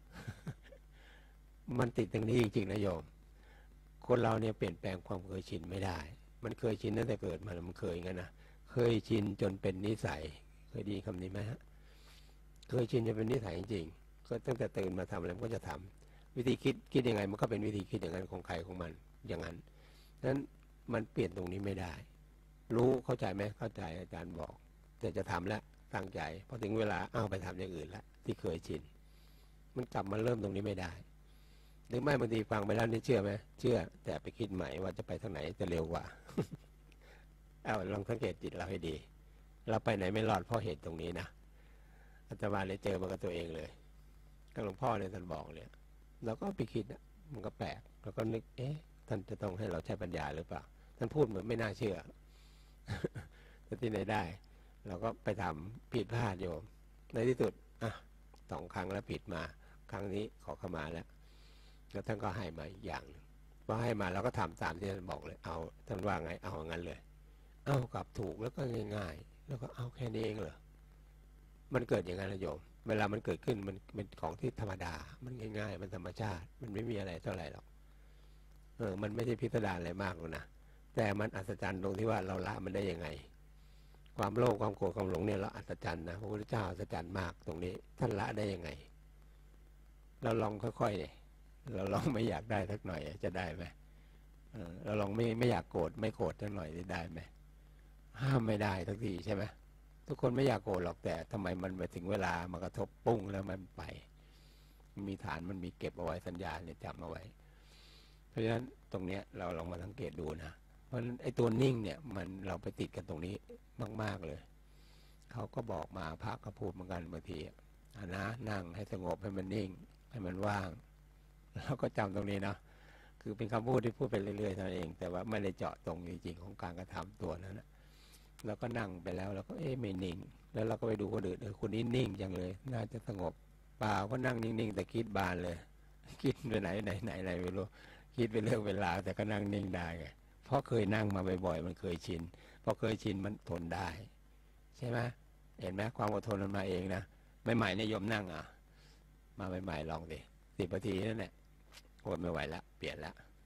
มันติดตรงนี้จริงๆนะโยมคนเราเนี่ยเปลี่ยนแปลงความเคยชินไม่ได้มันเคยชินตั้งแต่เกิดมามันเคยงั้นนะเคยชินจนเป็นนิสัยเคยดีคำนี้ไหมฮะเคยชินจนเป็นนิสัยจริงๆก็ตั้งแต่ตื่นมาทำอะไรมันก็จะทำวิธีคิดคิดยังไงมันก็เป็นวิธีคิดอย่างนั้นของใครของมันอย่างนั้นนั้นมันเปลี่ยนตรงนี้ไม่ได้รู้เข้าใจไหมเข้าใจอาจารย์บอกแต่จะทำแล้วตั้งใจพอถึงเวลาเอาไปทำอย่างอื่นแล้วที่เคยชินมันกลับมาเริ่มตรงนี้ไม่ได้หรือไม่บางทีฟังไปแล้วนี่เชื่อไหมเชื่อแต่ไปคิดใหม่ว่าจะไปทางไหนจะเร็วกว่า เอาลองสังเกตจิตเราให้ดีเราไปไหนไม่รอดเพราะเหตุตรงนี้นะอาตมาเลยเจอมากับตัวเองเลยก็หลวงพ่อเนี่ยท่านบอกเนี่ยเราก็ไปคิดมันก็แปลกเราก็นึกเอ๊ะท่านจะต้องให้เราใช้ปัญญาหรือเปล่าท่านพูดเหมือนไม่น่าเชื่อ แต่ที่ไหนได้เราก็ไปทำผิดพลาดโยมในที่สุดอ่ะสองครั้งแล้วผิดมาครั้งนี้ขอขมาแล้วแล้วท่านก็ให้มาอีกอย่างพอให้มาเราก็ทำตามที่ท่านบอกเลยเอาท่านว่าไงเอางั้นเลยเอากลับถูกแล้วก็ง่ายๆแล้วก็เอาแค่นี้เองเหรอมันเกิดอย่างนั้นนะโยมเวลามันเกิดขึ้นมันเป็นของที่ธรรมดามันง่ายๆมันธรรมชาติมันไม่มีอะไรเท่าไหร่หรอกเออมันไม่ใช่พิสดารอะไรมากหรอกนะแต่มันอัศจรรย์ตรงที่ว่าเราละมันได้ยังไงความโลภความโกรธความหลงเนี่ยเราอัศจรรย์นะพระพุทธเจ้าอัศจรรย์มากตรงนี้ท่านละได้ยังไงเราลองค่อยๆเลยเราลองไม่อยากได้สักหน่อยจะได้ไหมเออเราลองไม่ไม่อยากโกรธไม่โกรธสักหน่อยได้ไหมห้ามไม่ได้สักทีใช่ไหมทุกคนไม่อยากโกรธหรอกแต่ทำไมมันมาถึงเวลามากระทบปุ้งแล้วมันไปมันมีฐานมันมีเก็บเอาไว้สัญญาเนี่ยจำเอาไว้เพราะฉะนั้นตรงเนี้ยเราลองมาสังเกตดูนะเพราะฉะนั้นไอ้ตัวนิ่งเนี่ยมันเราไปติดกันตรงนี้มากๆเลยเขาก็บอกมาพระก็พูดเหมือนกันบางทีนะนั่งให้สงบให้มันนิ่งให้มันว่างแล้วก็จำตรงนี้นะคือเป็นคำพูดที่พูดไปเรื่อยๆเท่านั้นเองแต่ว่าไม่ได้เจาะตรงจริงๆของการกระทำตัวนั้นนะแล้วก็นั่งไปแล้วเราก็เอ๊ะไม่นิ่งแล้วเราก็ไปดูคนอื่นเออคนนี้นิ่งจังเลยน่าจะสงบเปล่าก็นั่งนิ่งๆแต่คิดบานเลยคิดไปไหนไหนไหนอะไรไม่รู้คิดไปเรื่องเวลาแต่ก็นั่งนิ่งได้ไงเพราะเคยนั่งมาบ่อยๆมันเคยชินพอเคยชินมันทนได้ใช่ไหมเห็นไหมความอดทนมันมาเองนะใหม่ๆนิยมนั่งอ่ะมาใหม่ๆลองดิสิบนาทีนั่นแหละโอดไม่ไหวแล้วเปลี่ยนแล้ว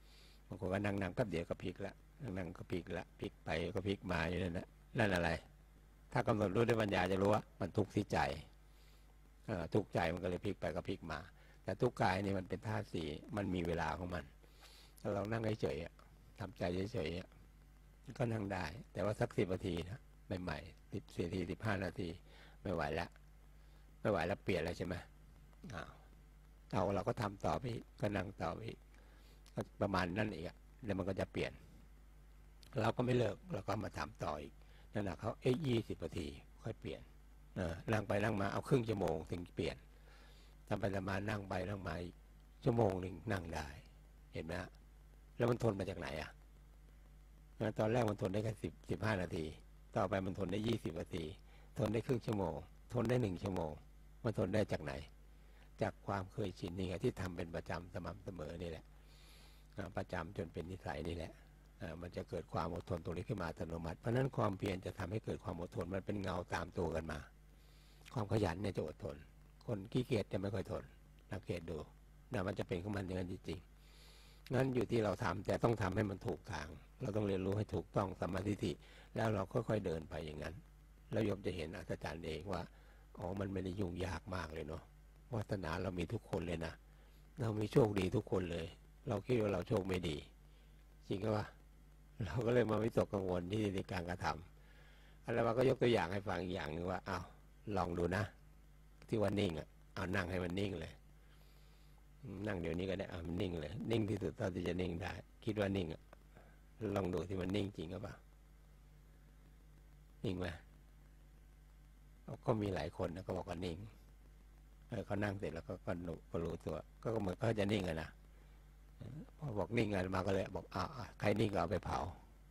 บางคนก็นั่งนั่งแป๊บเดียวก็พลิกละนั่งนั่งก็พลิกละพลิกไปก็พลิกมาอยู่นั่นแหละนั่นอะไร ถ้ากำหนดรู้ด้วยปัญญาจะรู้ว่ามันทุกข์ที่ใจทุกข์ใจมันก็เลยพลิกไปก็พลิกมาแต่ทุกข์กายนี่มันเป็นธาตุสี่มันมีเวลาของมันถ้าเรานั่งเฉยๆทำใจเฉยๆก็นั่งได้แต่ว่าสักสิบนาทีนะใหม่ๆสิบสี่นาทีสิบห้านาทีไม่ไหวแล้วไม่ไหวแล้วเปลี่ยนแล้วใช่ไหมอ้าวเอาเราก็ทำต่อไปก็นั่งต่อไปประมาณนั่นเองแล้วมันก็จะเปลี่ยนเราก็ไม่เลิกเราก็มาทำต่ออีกนั่นแหละเขาเอ้ยยี่สิบนาทีค่อยเปลี่ยนนั่งไปนั่งมาเอาครึ่งชั่วโมงถึงเปลี่ยนทำไปทำมานั่งไปนั่งมาอีกชั่วโมงหนึ่งนั่งได้เห็นไหมฮะแล้วมันทนมาจากไหนอ่ะตอนแรกมันทนได้แค่สิบสิบห้านาทีต่อไปมันทนได้ยี่สิบนาทีทนได้ครึ่งชั่วโมงทนได้หนึ่งชั่วโมงมันทนได้จากไหนจากความเคยชินนี่ไงที่ทำเป็นประจำสม่ำเสมอนี่แหละประจำจนเป็นนิสัยนี่แหละมันจะเกิดความอดทนตรงนี้ขึ้นมาอัตโนมัติเพราะนั้นความเพียรจะทำให้เกิดความอดทนมันเป็นเงาตามตัวกันมาความขยันเนี่ยจะอดทนคนขี้เกียจจะไม่ค่อยทนสังเกตดูนะมันจะเป็นของมันอย่างนั้นจริงๆงั้นอยู่ที่เราทำแต่ต้องทำให้มันถูกทางเราต้องเรียนรู้ให้ถูกต้องสัมมาทิฏฐิแล้วเราค่อยๆเดินไปอย่างนั้นแล้วโยมจะเห็นอัศจรรย์เองว่าอ๋อมันไม่ได้ยุ่งยากมากเลยเนาะวาสนาเรามีทุกคนเลยนะเรามีโชคดีทุกคนเลยเราคิดว่าเราโชคไม่ดีจริงก็ว่าเราก็เลยมาวิตกกังวลที่ในการกระทำแล้วเราก็ยกตัวอย่างให้ฟังอีกอย่างหนึ่งว่าอ้าวลองดูนะที่ว่านิ่งอ่ะเอานั่งให้มันนิ่งเลยนั่งเดี๋ยวนี้ก็ได้เอามันนิ่งเลยนิ่งที่สุดเท่าที่จะนิ่งได้คิดว่านิ่งอ่ะลองดูที่มันนิ่งจริงหรือเปล่านิ่งไหมก็มีหลายคนนะก็บอกว่านิ่งเขานั่งเสร็จแล้วก็ก็รู้ตัวก็เหมือนเขาจะนิ่งอะนะพอบอกนิ่งอะไรมาก็เลยบอกอ่าใครนิ่งก็เอาไปเผา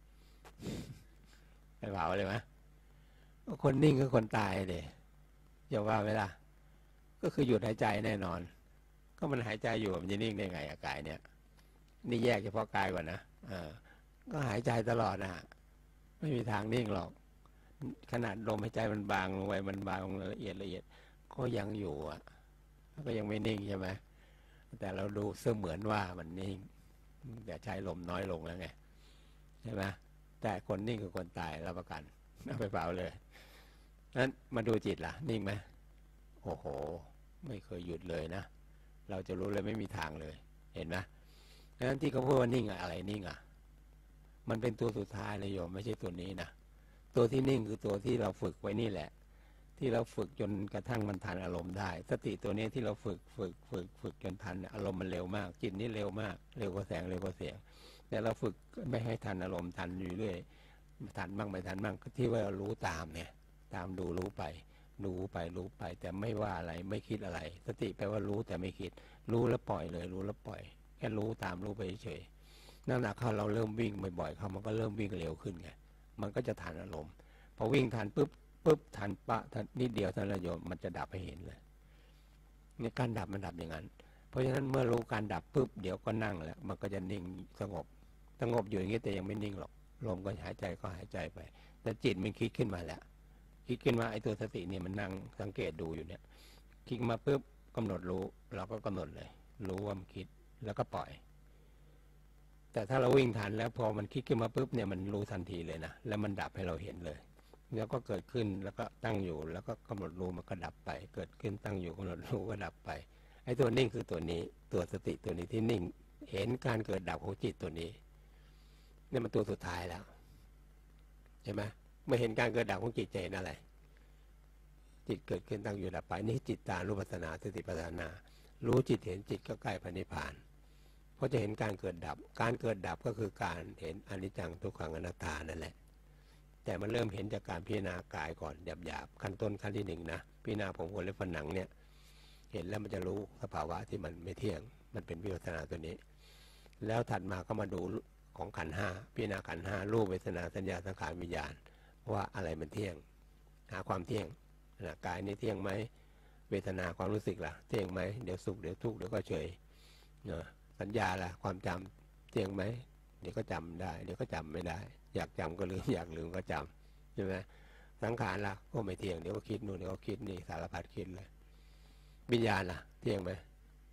ไปเผาเลยไหมคนนิ่งก็คนตายเลยอย่าว่าเวลาก็คือหยุดหายใจแน่นอนก็มันหายใจอยู่มันจะนิ่งได้ไงอากายเนี่ยนี่แยกเฉพาะกายก่อนนะอ่าก็หายใจตลอดนะไม่มีทางนิ่งหรอกขนาดลมหายใจมันบางลงไปมันบางลงละเอียดละเอียดก็ยังอยู่อ่ะก็ยังไม่นิ่งใช่ไหมแต่เราดูเสมือนว่ามันนิ่งแต่ใช้ลมน้อยลงแล้วไงใช่ไหมแต่คนนิ่งคือคนตายรับประกันเอาไปเผาเลยนั้นมาดูจิตล่ะนิ่งไหมโอ้โหไม่เคยหยุดเลยนะเราจะรู้เลยไม่มีทางเลยเห็นไหมดังนั้นที่เขาพูดว่านิ่งอะไรนิ่งอ่ะมันเป็นตัวสุดท้ายเลยโยมไม่ใช่ตัวนี้นะตัวที่นิ่งคือตัวที่เราฝึกไว้นี่แหละที่เราฝึกจนกระทั่งมันทันอารมณ์ได้สติตัวนี้ที่เราฝึกฝึกฝึกฝึกจนทันอารมณ์มันเร็วมากจิตนี่เร็วมากเร็วกว่าแสงเร็วกว่าเสียงแต่เราฝึกไม่ให้ทันอารมณ์ทันอยู่เรื่อยทันบ้างไม่ทันบ้างที่ว่าเรารู้ตามเนี่ยตามดูรู้ไปรู้ไปรู้ไปแต่ไม่ว่าอะไรไม่คิดอะไรสติแปลว่ารู้แต่ไม่คิดรู้แล้วปล่อยเลยรู้แล้วปล่อยแค่รู้ตามรู้ไปเฉยนั่นแหละเขาเราเริ่มวิ่งบ่อยๆเขามันก็เริ่มวิ่งเร็วขึ้นไงมันก็จะทันอารมณ์พอวิ่งทันปุ๊บปุ๊บทันปะทันนิดเดียวทันระโยมมันจะดับให้เห็นเลยเนี่ยการดับมันดับอย่างนั้นเพราะฉะนั้นเมื่อรู้การดับปุ๊บเดี๋ยวก็นั่งแล้วมันก็จะนิ่งสงบสงบอยู่อย่างนี้แต่ยังไม่นิ่งหรอกลมก็หายใจก็หายใจไปแต่จิตมันคิดขึ้นมาแล้วคิดขึ้นมาไอ้ตัวสติเนี่ยมันนั่งสังเกตดูอยู่เนี่ยคิดมาปุ๊บกำหนดรู้เราก็กำหนดเลยรู้ว่ามันคิดแล้วก็ปล่อยแต่ถ้าเราวิ่งทันแล้วพอมันคิดขึ้นมาปุ๊บเนี่ยมันรู้ทันทีเลยนะแล้วมันดับให้เราเห็นเลยแล้วก็เกิดขึ้นแล้วก็ตั้งอยู่แล้วก็กำหนดรู้มันก็ดับไปเกิดขึ้นตั้งอยู่กำหนดรู้ก็ดับไปไอ้ตัวนิ่งคือตัวนี้ตัวสติตัวนี้ที่นิ่งเห็นการเกิดดับของจิตตัวนี้นี่มันตัวสุดท้ายแล้วใช่ไหมเมื่อเห็นการเกิดดับของจิตจะเห็นอะไรจิตเกิดขึ้นตั้งอยู่ดับไปนี่จิตตานุปัสสนาสติปัฏฐานารู้จิตเห็นจิตก็ใกล้พระนิพพานเพราะจะเห็นการเกิดดับการเกิดดับก็คือการเห็นอนิจจังทุกขังอนัตตานั่นแหละแต่มันเริ่มเห็นจากการพิจารณากายก่อนหยาบๆขั้นต้นขั้นที่หนึ่งนะพิจารณาผมขนและผนังเนี่ยเห็นแล้วมันจะรู้สภาวะที่มันไม่เที่ยงมันเป็นวิปัสสนาตัวนี้แล้วถัดมาก็มาดูของขันธ์ห้าพิจารณาขันธ์ห้ารูปเวทนาสัญญาสังขารวิญญาณว่าอะไรมันเที่ยงหาความเที่ยงนะกายนี่เที่ยงไหมเวทนาความรู้สึกล่ะเที่ยงไหมเดี๋ยวสุขเดี๋ยวทุกข์เดี๋ยวก็เฉยนะสัญญาล่ะความจำเที่ยงไหมเดี๋ยวก็จำได้เดี๋ยวก็จำไม่ได้อยากจำก็ลืมอยากลืมก็จำใช่ไหมสังขารล่ะก็ไม่เที่ยงเดี๋ยวก็คิดนู่นเดี๋ยวก็คิดนี่สารพัดคิดเลยวิญญาณล่ะเที่ยงไหม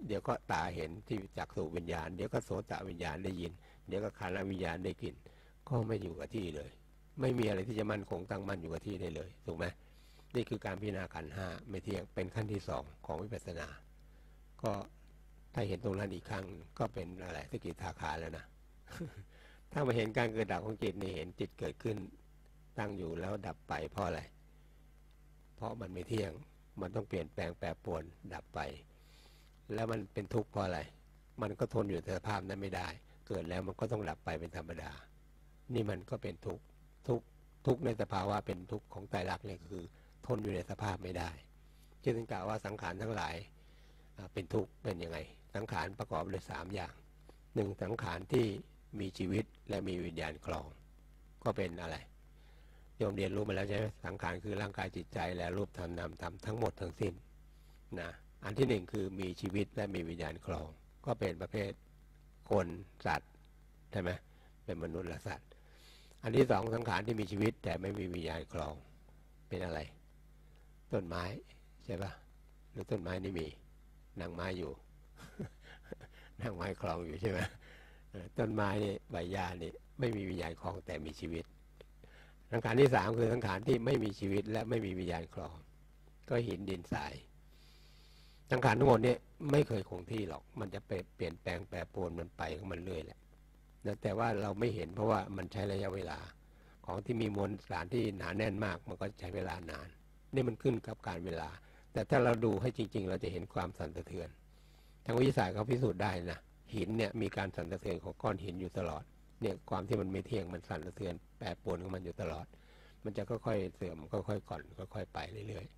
เดี๋ยวก็ตาเห็นที่จักษุวิญญาณเดี๋ยวก็โสตวิญญาณได้ยินเดี๋ยวก็คานวิญญาณได้กลิ่นก็ไม่อยู่กับที่เลยไม่มีอะไรที่จะมั่นคงตั้งมั่นอยู่กับที่ได้เลยถูกไหมนี่คือการพิจารณาขันธ์ห้าไม่เที่ยงเป็นขั้นที่สองของวิปัสสนาก็ถ้าเห็นตรงนั้นอีกครั้งก็เป็นอะไรสกิทาคาแล้วนะ ถ้ามาเห็นการเกิดดับของจิตนี่เห็นจิตเกิดขึ้นตั้งอยู่แล้วดับไปเพราะอะไรเพราะมันไม่เที่ยงมันต้องเปลี่ยนแปลงแปรปรวนดับไปแล้วมันเป็นทุกข์เพราะอะไรมันก็ทนอยู่ในสภาพนั้นไม่ได้เกิดแล้วมันก็ต้องดับไปเป็นธรรมดานี่มันก็เป็นทุกข์ทุกข์ทุกข์ในสภาวะเป็นทุกข์ของไตรลักษณ์เนี่ยคือทนอยู่ในสภาพไม่ได้จึงกล่าวว่าสังขารทั้งหลายเป็นทุกข์เป็นยังไงสังขารประกอบด้วยสามอย่างหนึ่งสังขารที่มีชีวิตและมีวิญญาณครองก็เป็นอะไรโยมเรียนรู้มาแล้วใช่ไหมสังขารคือร่างกายจิตใจและรูปธรรมนามธรรมทั้งหมดทั้งสิ้นนะอันที่หนึ่งคือมีชีวิตและมีวิญญาณครองก็เป็นประเภทคนสัตว์ใช่ไหมเป็นมนุษย์และสัตว์อันที่สองสังขารที่มีชีวิตแต่ไม่มีวิญญาณครองเป็นอะไรต้นไม้ใช่ปะหรือต้นไม้นี่มีนางไม้อยู่ นางไม้ครองอยู่ใช่ไหมต้นไม้นี่ใบหญ้านี่ไม่มีวิญญาณครองแต่มีชีวิตสังขารที่สามคือสังขารที่ไม่มีชีวิตและไม่มีวิญญาณครองก็หินดินทรายสังขารทั้งหมดนี้ไม่เคยคงที่หรอกมันจะไปเปลี่ยนแปลงแปรปรวนมันไปของมันเรื่อยแหละแต่ว่าเราไม่เห็นเพราะว่ามันใช้ระยะเวลาของที่มีมวลสารที่หนาแน่นมากมันก็ใช้เวลานานนี่มันขึ้นกับการเวลาแต่ถ้าเราดูให้จริงๆเราจะเห็นความสั่นสะเทือนทางวิทยาศาสตร์เขาพิสูจน์ได้นะหินเนี่ยมีการสั่นสะเทือนของก้อนหินอยู่ตลอดเนี่ยความที่มันไม่เที่ยงมันสั่นสะเทือนแปรปรวนของมันอยู่ตลอดมันจะค่อยๆเสื่อมค่อยๆก่อนค่อยๆไปเรื่อย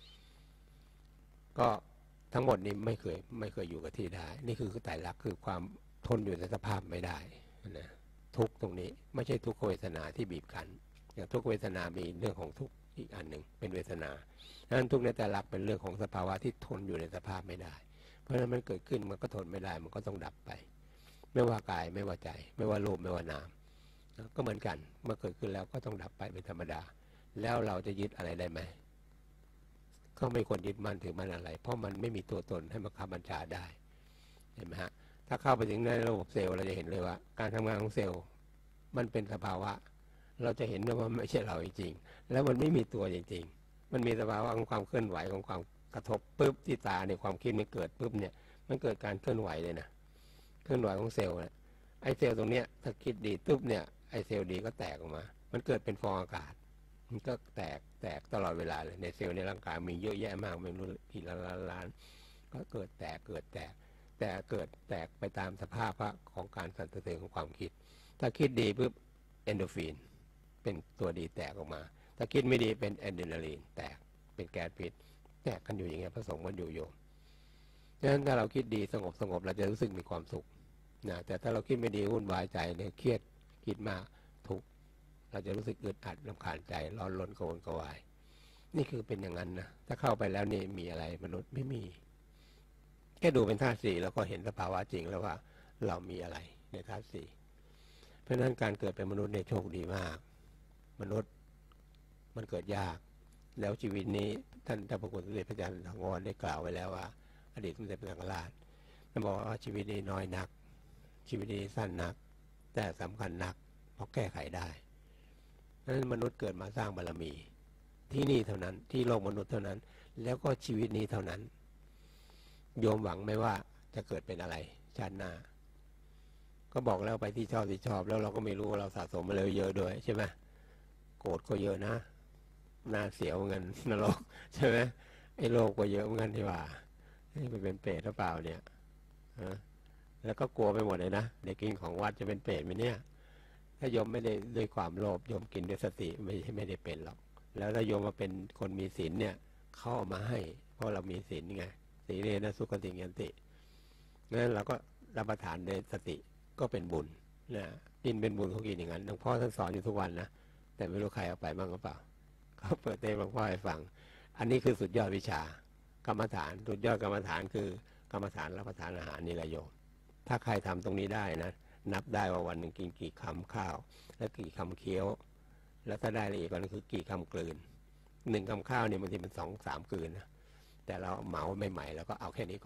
ๆก็ทั้งหมดนี้ไม่เคยไม่เคยอยู่กับที่ได้นี่คือไตรลักษณ์คือความทนอยู่ในสภาพไม่ได้นะทุกตรงนี้ไม่ใช่ทุกขเวทนาที่บีบคั้นอย่างทุกเวทนามีเรื่องของทุกอีกอันหนึ่งเป็นเวทนาดังนั้นทุกในไตรลักษณ์เป็นเรื่องของสภาวะที่ทนอยู่ในสภาพไม่ได้เพราะฉะนั้นมันเกิดขึ้นมันก็ทนไม่ได้มันก็ต้องดับไปไม่ว่ากายไม่ว่าใจไม่ว่ารูปไม่ว่านามก็เหมือนกันเมื่อเกิดขึ้นแล้วก็ต้องดับไปเป็นธรรมดาแล้วเราจะยึดอะไรได้ไหมก็ไม่ควรยึดมั่นถือมั่นอะไรเพราะมันไม่มีตัวตนให้บังคับบัญชาได้เห็นไหมฮะถ้าเข้าไปถึงในระบบเซลล์เราจะเห็นเลยว่าการทำงานของเซลล์มันเป็นสภาวะเราจะเห็นว่ามันไม่ใช่เราจริงๆแล้วมันไม่มีตัวจริงๆมันมีสภาวะของความเคลื่อนไหวของความกระทบปุ๊บที่ตาในความคิดมันเกิดปุ๊บเนี่ยมันเกิดการเคลื่อนไหวเลยนะเคลื่อนไหวของเซลล์เนี่ยไอเซลล์ตรงเนี้ยถ้าคิดดีปุ๊บเนี่ยไอเซลล์ดีก็แตกออกมามันเกิดเป็นฟองอากาศมันก็แตกแตกตลอดเวลาเลยในเซลล์ในร่างกายมีเยอะแยะมากไม่รู้กี่ล้านล้านล้านก็เกิดแตกเกิดแตกแต่เกิดแตกไปตามสภาพของการสั่นสะเทือนของความคิดถ้าคิดดีปุ๊บเอนโดรฟินเป็นตัวดีแตกออกมาถ้าคิดไม่ดีเป็นอะดรีนาลีนแตกเป็นแก๊สพิษแตกกันอยู่อย่างเงี้ยผสมกันอยู่โยมดังนั้นถ้าเราคิดดีสงบสงบเราจะรู้สึกมีความสุขนะแต่ถ้าเราคิดไม่ดีวุ่นวายใจเนี่ยเครียดคิดมากทุกข์เราจะรู้สึกอึดอัดรำคาญใจร้อนรนกระวนกระวายนี่คือเป็นอย่างนั้นนะถ้าเข้าไปแล้วนี่มีอะไรมนุษย์ไม่มีแค่ดูเป็นธาตุสี่แล้วก็เห็นสภาวะจริงแล้วว่าเรามีอะไรในธาตุสี่เพราะฉะนั้นการเกิดเป็นมนุษย์เนี่ยโชคดีมากมนุษย์มันเกิดยากแล้วชีวิตนี้ท่านเจ้าพระคุณสมเด็จพระอาจารย์สังวรได้กล่าวไว้แล้วว่าอดีตสมเด็จพระสังฆราชท่านบอกว่าชีวิตนี้น้อยนักชีวิตนี้สั้นนักแต่สำคัญนักเพราะแก้ไขได้เพราะฉะนั้นมนุษย์เกิดมาสร้างบารมีที่นี่เท่านั้นที่โลกมนุษย์เท่านั้นแล้วก็ชีวิตนี้เท่านั้นโยมหวังไหมว่าจะเกิดเป็นอะไรชาติหน้าก็บอกแล้วไปที่ชอบที่ชอบแล้วเราก็ไม่รู้ว่าเราสะสมมาเลยเยอะด้วยใช่ไหมโกรธก็เยอะนะน่าเสียวเงินนรกใช่ไหมไอ้โลกก็เยอะเหมือนกันที่ว่าไปเป็นเปรตหรือเปล่าเนี่ยแล้วก็กลัวไปหมดเลยนะเด็กกินของวัดจะเป็นเปรตไหมเนี่ยถ้าโยมไม่ได้ด้วยความโลภโยมกินด้วยสติไม่ไม่ได้เป็นหรอกแล้วถ้าโยมมาเป็นคนมีศีลเนี่ยเขาเอามาให้เพราะเรามีศีลไงศีลนะสุขติยันติงั้นเราก็รับประทานด้วยสติก็เป็นบุญนะกินเป็นบุญเขากินอย่างนั้นหลวงพ่อท่านสอนอยู่ทุกวันนะแต่ไม่รู้ใครเอาไปบ้างหรือเปล่าเขาเปิดเทปหลวงพ่อให้ฟังอันนี้คือสุดยอดวิชากรรมฐานสุดยอดกรรมฐานคือกรรมฐานรับประทานอาหารนี่แหละโยมถ้าใครทำตรงนี้ได้นะนับได้ว่าวันหนึ่งกินกี่คำข้าวและกี่คำเคี้ยวแล้วถ้าได้ละเอียดกว่านั้นคือกี่คำกลืนหนึ่งคำข้าวเนี่ยบางทีมันสองสามกลืนนะแต่เราเหมาใหม่ๆแล้วก็เอาแค่นี้ก่อน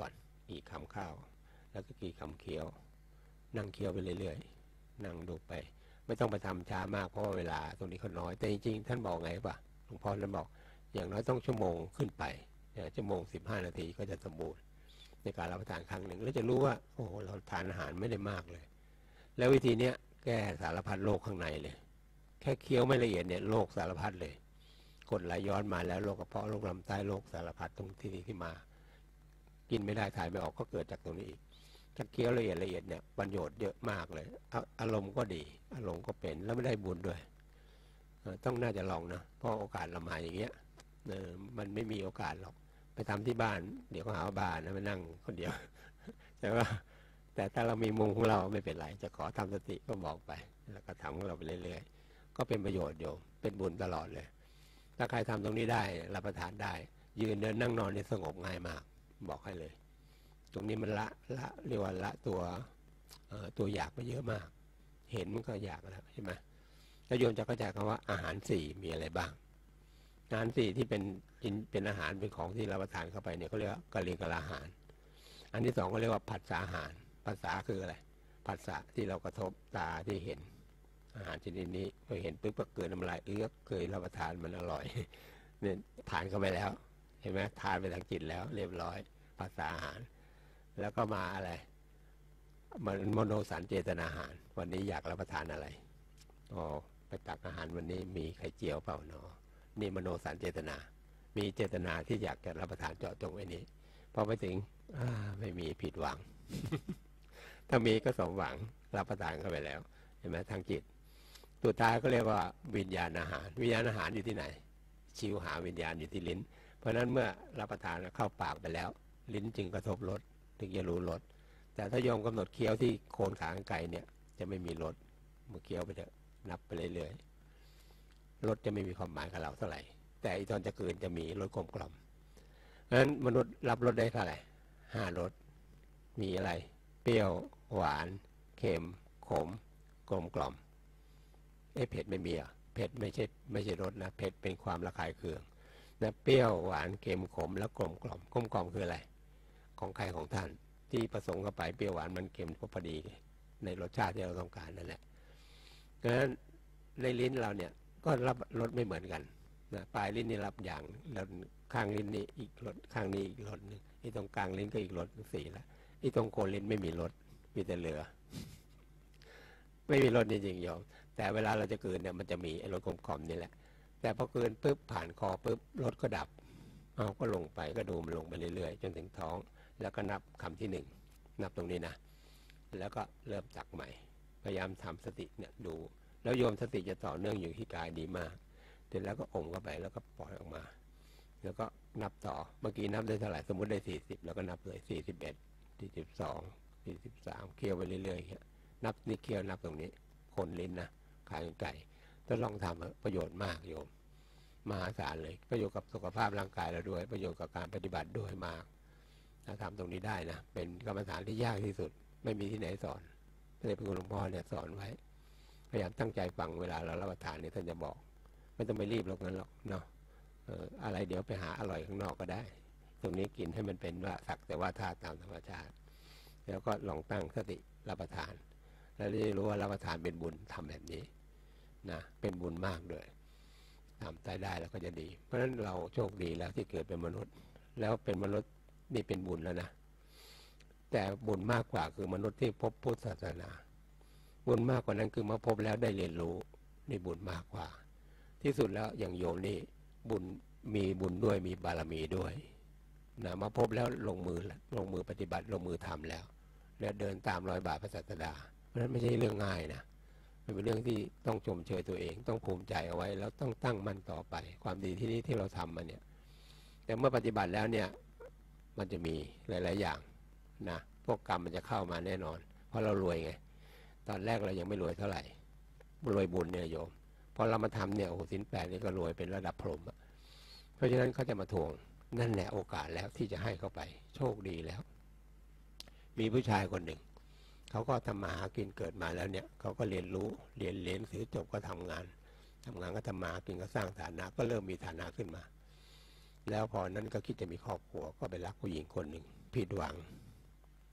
กี่คำข้าวแล้วก็กี่คำเคี้ยวนั่งเคี้ยวไปเรื่อยๆนั่งดูไปไม่ต้องไปทำช้ามากเพราะว่าเวลาตรงนี้เขาน้อยแต่จริงๆท่านบอกไงป่ะหลวงพ่อท่านบอกอย่างน้อยต้องชั่วโมงขึ้นไปชั่วโมงสิบห้านาทีก็จะสมบูรณ์ในการรับประทานครั้งหนึ่งแล้วจะรู้ว่าโอ้เราทานอาหารไม่ได้มากเลยแล้ววิธีเนี้ยแก้สารพัดโรคข้างในเลยแค่เคี้ยวไม่ละเอียดเนี่ยโรคสารพัดเลยกดไหลย้อนมาแล้วโรคกระเพาะโรคลำไส้โรคสารพัดตรงที่ที่มากินไม่ได้ถ่ายไม่ออกก็เกิดจากตรงนี้อีกถ้าเคี้ยวละเอียดละเอียดเนี่ยประโยชน์เยอะมากเลยอารมณ์ก็ดีอารมณ์ก็เป็นแล้วไม่ได้บุญด้วยต้องน่าจะลองนะเพราะโอกาสเรามาอย่างเงี้ยมันไม่มีโอกาสหรอกไปทำที่บ้านเดี๋ยวก็หาว่าบ้านนะไปนั่งคนเดียวใช่ป่ะแต่ถ้าเรามีมุมของเราไม่เป็นไรจะขอทำสติก็บอกไปแล้วก็ทำของเราไปเรื่อยๆก็เป็นประโยชน์โยมเป็นบุญตลอดเลยถ้าใครทำตรงนี้ได้รับประทานได้ยืนเดินนั่งนอนนี่สงบง่ายมากบอกให้เลยตรงนี้มันละละเรียกว่าละตัวตัวอยากไปเยอะมากเห็นมันก็อยากแล้วใช่ไหมแล้วโยมจะเข้าใจคำว่าอาหารสี่มีอะไรบ้างอาหารสี่ที่เป็นเป็นอาหารเป็นของที่รับประทานเข้าไปเนี่ยเขาเรียกว่ากะลิกะลาอาหารอันที่สองก็เรียกว่าผัสสะอาหารภาษาคืออะไรผัสสะที่เรากระทบตาที่เห็นอาหารชนิดนี้พอเห็นปุ๊บก็เกิดน้ำลายเอื้อเคยรับประทานมันอร่อยเนี่ยทานเข้าไปแล้วเห็นไหมทานไปทางจิตแล้วเรียบร้อยภาษาอาหารแล้วก็มาอะไรมันมโนสัญเจตนาอาหารวันนี้อยากรับประทานอะไรอ๋อไปตักอาหารวันนี้มีไข่เจียวเปล่าเนาะนี่มโนสัญเจตนามีเจตนาที่อยากจะรับประทานเจาะจงไว้นี้พอไปถึงไม่มีผิดหวัง ถ้ามีก็สมหวังรับประทานเข้าไปแล้วเห็นไหมทางจิตตัวตายก็เรียกว่าวิญญาณอาหารวิญญาณอาหารอยู่ที่ไหนชิวหาวิญญาณอยู่ที่ลิ้นเพราะฉะนั้นเมื่อรับประทานเข้าปากไปแล้วลิ้นจึงกระทบรสถึงจะรู้รสแต่ถ้าโยมกำหนดเคี้ยวที่โคนขาไก่เนี่ยจะไม่มีรสเมื่อเคี้ยวไปเถอะนับไปเรื่อยๆรสจะไม่มีความหมายกับเราเท่าไหร่แต่อีตอนจะกลืนจะมีรสกลมกล่อมเพราะฉะนั้นมนุษย์รับรสได้เท่าไหร่ห้ารสมีอะไรเปรี้ยวหวานเค็มขมกลมกล่อมเอ๊ะเผ็ดไม่มีอ่ะเผ็ดไม่ใช่ไม่ใช่รสนะเผ็ดเป็นความระคายเคืองนะเปรี้ยวหวานเค็มขมแล้วกลมกล่อมกลมกล่อมคืออะไรของใครของท่านที่ผสมเข้าไปเปรี้ยวหวานมันเค็มก็พอดีในรสชาติที่เราต้องการนั่นแหละดังนั้นในลิ้นเราเนี่ยก็รับรสไม่เหมือนกันนะปลายลิ้นนี่รับอย่างแล้วข้างลิ้นนี่อีกรสข้างนี้อีกรสนึงไอ้ตรงกลางลิ้นก็อีกรสสี่ละไอ้ตรงโคนลิ้นไม่มีรสมีแต่เหลือไม่มีรสจริงๆโยมแต่เวลาเราจะกลืนเนี่ยมันจะมีไอ้รสกลมๆนี่แหละแต่พอกลืนปุ๊บผ่านคอปุ๊บรสก็ดับเอาก็ลงไปก็ดูมันลงไปเรื่อยๆจนถึงท้องแล้วก็นับคำที่หนึ่งนับตรงนี้นะแล้วก็เริ่มจากใหม่พยายามทำสติเนี่ยดูแล้วโยมสติจะต่อเนื่องอยู่ที่กายดีมากเสร็จแล้วก็อมเข้าไปแล้วก็ปล่อยออกมาแล้วก็นับต่อเมื่อกี้นับได้เท่าไหร่สมมติได้สี่สิบแล้วก็นับเลยสี่สิบเอ็ดสี่สิบสองสี่สิบสามเคี่ยวไปเรื่อยๆอย่างเงี้ยนับนี่เคี่ยวนับตรงนี้คนลิ้นนะขายไก่ทดลองทำประโยชน์มากโยมมหาศาลเลยประโยชน์กับสุขภาพร่างกายเราด้วยประโยชน์กับการปฏิบัติด้วยมากถ้าทำตรงนี้ได้นะเป็นกรรมฐานที่ยากที่สุดไม่มีที่ไหนสอนพระเดชพระคุณหลวงพ่อเนี่ยสอนไว้พยายามตั้งใจฟังเวลาเรารับประทานเนี่ยท่านจะบอกไม่ต้องไปรีบหรอกนั้นหรอกเนาะเอ่ออะไรเดี๋ยวไปหาอร่อยข้างนอกก็ได้ตรงนี้กินให้มันเป็นว่าสักแต่ว่าธาตุตามธรรมชาติแล้วก็ลองตั้งสติรับประทานแล้วได้รู้ว่ารับประทานเป็นบุญทำแบบนี้นะเป็นบุญมากด้วยทำได้ได้แล้วก็จะดีเพราะฉะนั้นเราโชคดีแล้วที่เกิดเป็นมนุษย์แล้วเป็นมนุษย์นี่เป็นบุญแล้วนะแต่บุญมากกว่าคือมนุษย์ที่พบพุทธศาสนาบุญมากกว่านั้นคือมาพบแล้วได้เรียนรู้นี่บุญมากกว่าที่สุดแล้วอย่างโยมนี่บุญมีบุญด้วยมีบารมีด้วยนะมาพบแล้วลงมือลงมือปฏิบัติลงมือทำแล้วแล้วเดินตามรอยบาทพระศาสดาเพราะฉะนั้นไม่ใช่เรื่องง่ายนะมันเป็นเรื่องที่ต้องชมเชยตัวเองต้องภูมิใจเอาไว้แล้วต้องตั้งมั่นต่อไปความดีที่นี้ที่เราทำมาเนี่ยแต่เมื่อปฏิบัติแล้วเนี่ยมันจะมีหลายๆอย่างนะพวกกรรมมันจะเข้ามาแน่นอนเพราะเรารวยไงตอนแรกเรายังไม่รวยเท่าไหร่รวยบุญเนี่ยโยมพอเรามาทำเนี่ยโอ้โหศีลแปดนี่ก็รวยเป็นระดับพรหมเพราะฉะนั้นเขาจะมาทวงนั่นแหละโอกาสแล้วที่จะให้เขาไปโชคดีแล้วมีผู้ชายคนหนึ่งเขาก็ทำมาหากินเกิดมาแล้วเนี่ยเขาก็เรียนรู้เรียนเรียนหนังสือจบก็ทำงานทำงานก็ทำมากินก็สร้างฐานะก็เริ่มมีฐานะขึ้นมาแล้วพอนั้นก็คิดจะมีครอบครัวก็ไปรักผู้หญิงคนหนึ่งผิดหวัง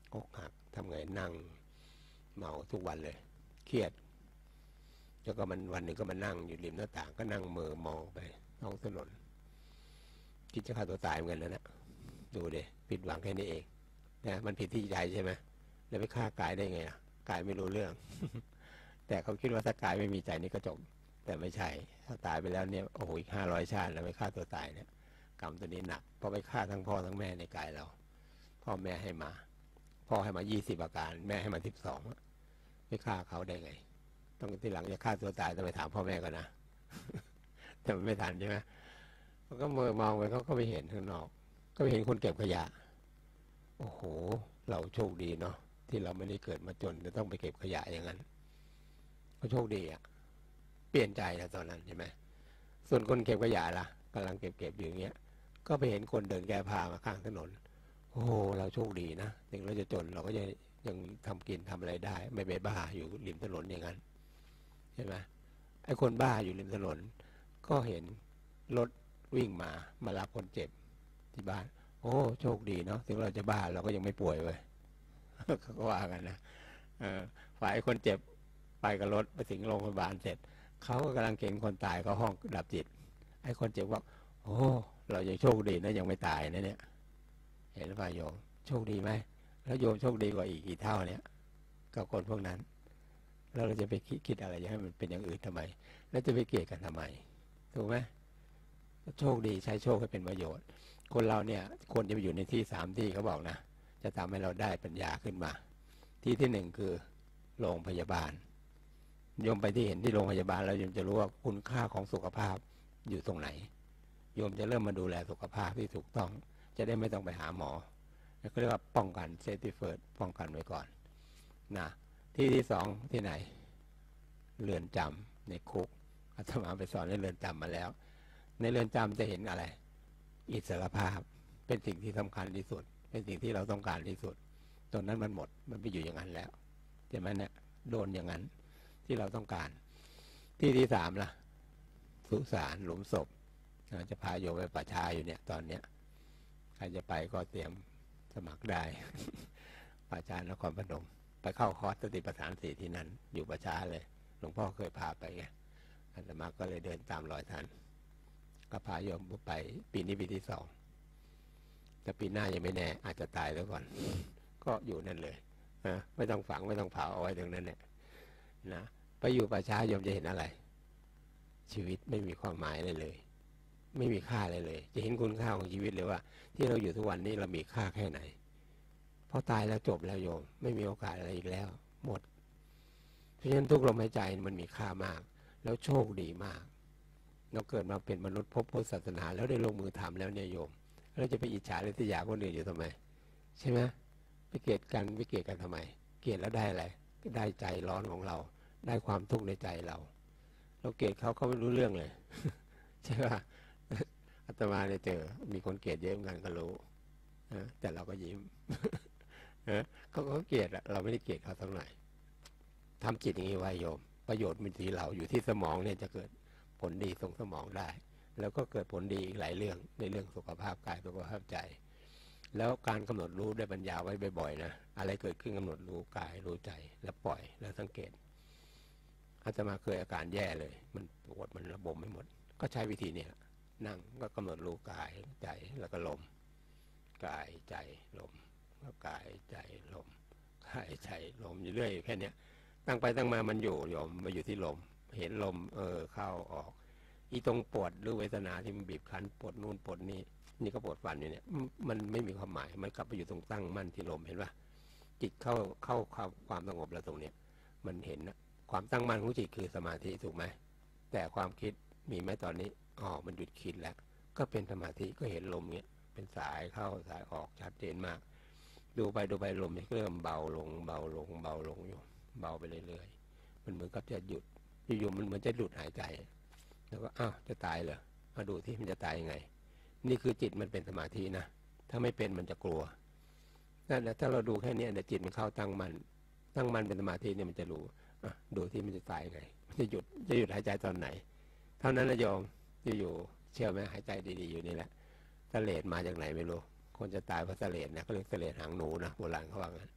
อกหักทำไงนั่งเมาทุกวันเลยเครียดแล้วก็มันวันหนึ่งก็มานั่งอยู่ริมหน้าต่างก็นั่งเมือมองไปท้องถนนคิดจะฆ่าตัวตายเหมือนกันนะนะดูดิผิดหวังแค่นี้เองนะมันผิดที่ใจใช่ไหมแล้วไปฆ่ากายได้ไงอ่ะกายไม่รู้เรื่อง แต่เขาคิดว่าถ้ากายไม่มีใจนี่ก็จบแต่ไม่ใช่ถ้าตายไปแล้วเนี่ยโอ้โหอีกห้าร้อยชาติแล้วไปฆ่าตัวตายเนี่ยกรรมตัวนี้หนักเพราะไปฆ่าทั้งพ่อทั้งแม่ในกายเราพ่อแม่ให้มาพ่อให้มายี่สิบอาการแม่ให้มาสิบสองไปฆ่าเขาได้ไงต้องทีหลังจะฆ่าตัวตายต้องไปถามพ่อแม่ก่อนนะ แต่มันไม่ทันใช่ไหมเขาก็มือมองไปเขาก็ไปเห็นข้างนอกก็ไปเห็นคนเก็บขยะโอ้โหเราโชคดีเนาะที่เราไม่ได้เกิดมาจนจะต้องไปเก็บขยะอย่างนั้นก็โชคดีอ่ะเปลี่ยนใจนะตอนนั้นใช่ไหมส่วนคนเก็บขยะล่ะกำลังเก็บเก็บอยู่อย่างเงี้ยก็ไปเห็นคนเดินแก้ผ้ามาข้างถนนโอ้โหเราโชคดีนะถึงเราจะจนเราก็ยังยังทำกินทำอะไรได้ไม่ไปบ้าอยู่ริมถนนอย่างนั้นใช่ไหมไอ้คนบ้าอยู่ริมถนนก็เห็นรถวิ่งมามารับคนเจ็บที่บ้านโอ้โชคดีเนาะถึงเราจะบ้าเราก็ยังไม่ป่วยเว้ย เขาก็ว่ากันนะฝ่ายคนเจ็บไปกับรถไปถึงโรงพยาบาลเสร็จเขาก็กำลังเข็นคนตายเขาห้องดับจิตไอ้คนเจ็บว่าโอ้เรายังโชคดีนะยังไม่ตายนะเนี่ยเห็นหรือเปล่าโยมโชคดีไหมแล้วโยมโชคดีกว่าอีกกี่เท่าเนี่ยกับคนพวกนั้นแล้วเราจะไปคิดคิดอะไรให้มันเป็นอย่างอื่นทำไมแล้วจะไปเกลียดกันทำไมถูกไหมโชคดีใช้โชคให้เป็นประโยชน์คนเราเนี่ยควรจะไปอยู่ในที่สามที่เขาบอกนะจะทำให้เราได้ปัญญาขึ้นมาที่ที่หนึ่งคือโรงพยาบาลโยมไปที่เห็นที่โรงพยาบาลแล้วโยมจะรู้ว่าคุณค่าของสุขภาพอยู่ตรงไหนโยมจะเริ่มมาดูแลสุขภาพที่ถูกต้องจะได้ไม่ต้องไปหาหมอแล้วก็เรียกว่าป้องกันเซฟตี้เฟิร์สป้องกันไว้ก่อนนะที่ที่สองที่ไหนเรือนจำในคุกอาตมาไปสอนในเรือนจำมาแล้วในเรือนจำจะเห็นอะไรอิสรภาพเป็นสิ่งที่สำคัญที่สุดเป็นสิ่งที่เราต้องการที่สุดตอนนั้นมันหมดมันไปอยู่อย่างนั้นแล้วใช่ไหมเนี่ยโดนอย่างนั้นที่เราต้องการที่ที่สามล่ะสุสานหลุมศพจะพาโยมไปป่าช้าอยู่เนี่ยตอนเนี้ยใครจะไปก็เตรียมสมัครได้ ป่าช้านครพนมไปเข้าคอร์สสติปัฏฐานสี่ที่นั้นอยู่ป่าช้าเลยหลวงพ่อเคยพาไปไงอาตมาก็เลยเดินตามรอยท่านก็พาโยมไปปีนี้ปีที่สองแต่ปีหน้ายังไม่แน่อาจจะตายแล้วก่อน ก็อยู่นั่นเลยนะไม่ต้องฝังไม่ต้องเผาเอาไว้ตรงนั้นเนี่ยนะไปอยู่ป่าช้าโยมจะเห็นอะไรชีวิตไม่มีความหมายเลยเลยไม่มีค่าอะไรเลยจะเห็นคุณค่าของชีวิตเลยว่าที่เราอยู่ทุกวันนี้เรามีค่าแค่ไหนพอตายแล้วจบแล้วโยมไม่มีโอกาสอะไรอีกแล้วหมดเพราะฉะนั้นทุกลมหายใจมันมีค่ามากแล้วโชคดีมากเราเกิดมาเป็นมนุษย์พบพุทธศาสนาแล้วได้ลงมือทำแล้วเนี่ยโยมเราจะไปอิจฉาหรือทิฏฐิคนอื่นอยู่ทำไมใช่ไหมไปเกลียดกันไปเกลียดกันทำไมเกลียดแล้วได้อะไรก็ได้ใจร้อนของเราได้ความทุกข์ในใจเราเราเกลียดเขาเขาไม่รู้เรื่องเลย ใช่ป่ะอาตมาเนี่ยเจอมีคนเกลียดเยอะเหมือนกันก็รู้นะแต่เราก็ยิ้ม เขาก็เกลียดอะเราไม่ได้เกลียดเขาเท่าไหร่ทำจิตอย่างนี้ไว้โยมประโยชน์มันที่เราอยู่ที่สมองเนี่ยจะเกิดผลดีส่งสมองได้แล้วก็เกิดผลดีอีกหลายเรื่องในเรื่องสุขภาพกายสุขภาพใจแล้วการกำหนดรู้ได้ปัญญาไว้บ่อยๆนะอะไรเกิดขึ้นกำหนดรู้กายรู้ใจแล้วปล่อยแล้วสังเกตอาตมาเคยอาการแย่เลยมันปวดมันระบมไม่หมดก็ใช้วิธีนี้นั่งก็กำหนดรู้กายใจแล้วก็ลมกายใจลมแล้วกายใจลมกายใจลมอยู่เรื่อยแค่นี้ตั้งไปตั้งมามันอยู่โยมมาอยู่ที่ลมเห็นลมเออเข้าออกอีตรงปวดหรือเวทนาที่มันบีบคั้นปวดนู่นปวดนี่นี่ก็ปวดฟันอยู่เนี่ยมันไม่มีความหมายมันกลับไปอยู่ตรงตั้งมั่นที่ลมเห็นป่ะจิตเข้าเข้าความสงบแล้วตรงเนี้ยมันเห็นนะความตั้งมั่นของจิตคือสมาธิถูกไหมแต่ความคิดมีไหมตอนนี้อ๋อมันหยุดคิดแล้วก็เป็นสมาธิก็เห็นลมเนี้ยเป็นสายเข้าสายออกชัดเจนมากดูไปดูไปลมเริ่มเบาลงเบาลงเบาลงอยู่เบาไปเรื่อยๆมันเหมือนกับจะหยุดอยู่ๆมันเหมือนจะหลุดหายใจแล้วก็อ้าวจะตายเหรอมาดูที่มันจะตายยังไงนี่คือจิตมันเป็นสมาธินะถ้าไม่เป็นมันจะกลัวนั่นแหละถ้าเราดูแค่นี้เดี๋ยวจิตมันเข้าตั้งมันตั้งมันเป็นสมาธิเนี่ยมันจะรู้อ่ะดูที่มันจะตายยังไงมันจะหยุดจะหยุดหายใจตอนไหนเท่านั้นนะโยมจะอยู่เชื่อไหมหายใจดีๆอยู่นี่แหละสเลดมาจากไหนไม่รู้คนจะตายเพราะสเลดนะเขาเรียกสเลดหางหนูนะโบราณเขาว่างั้น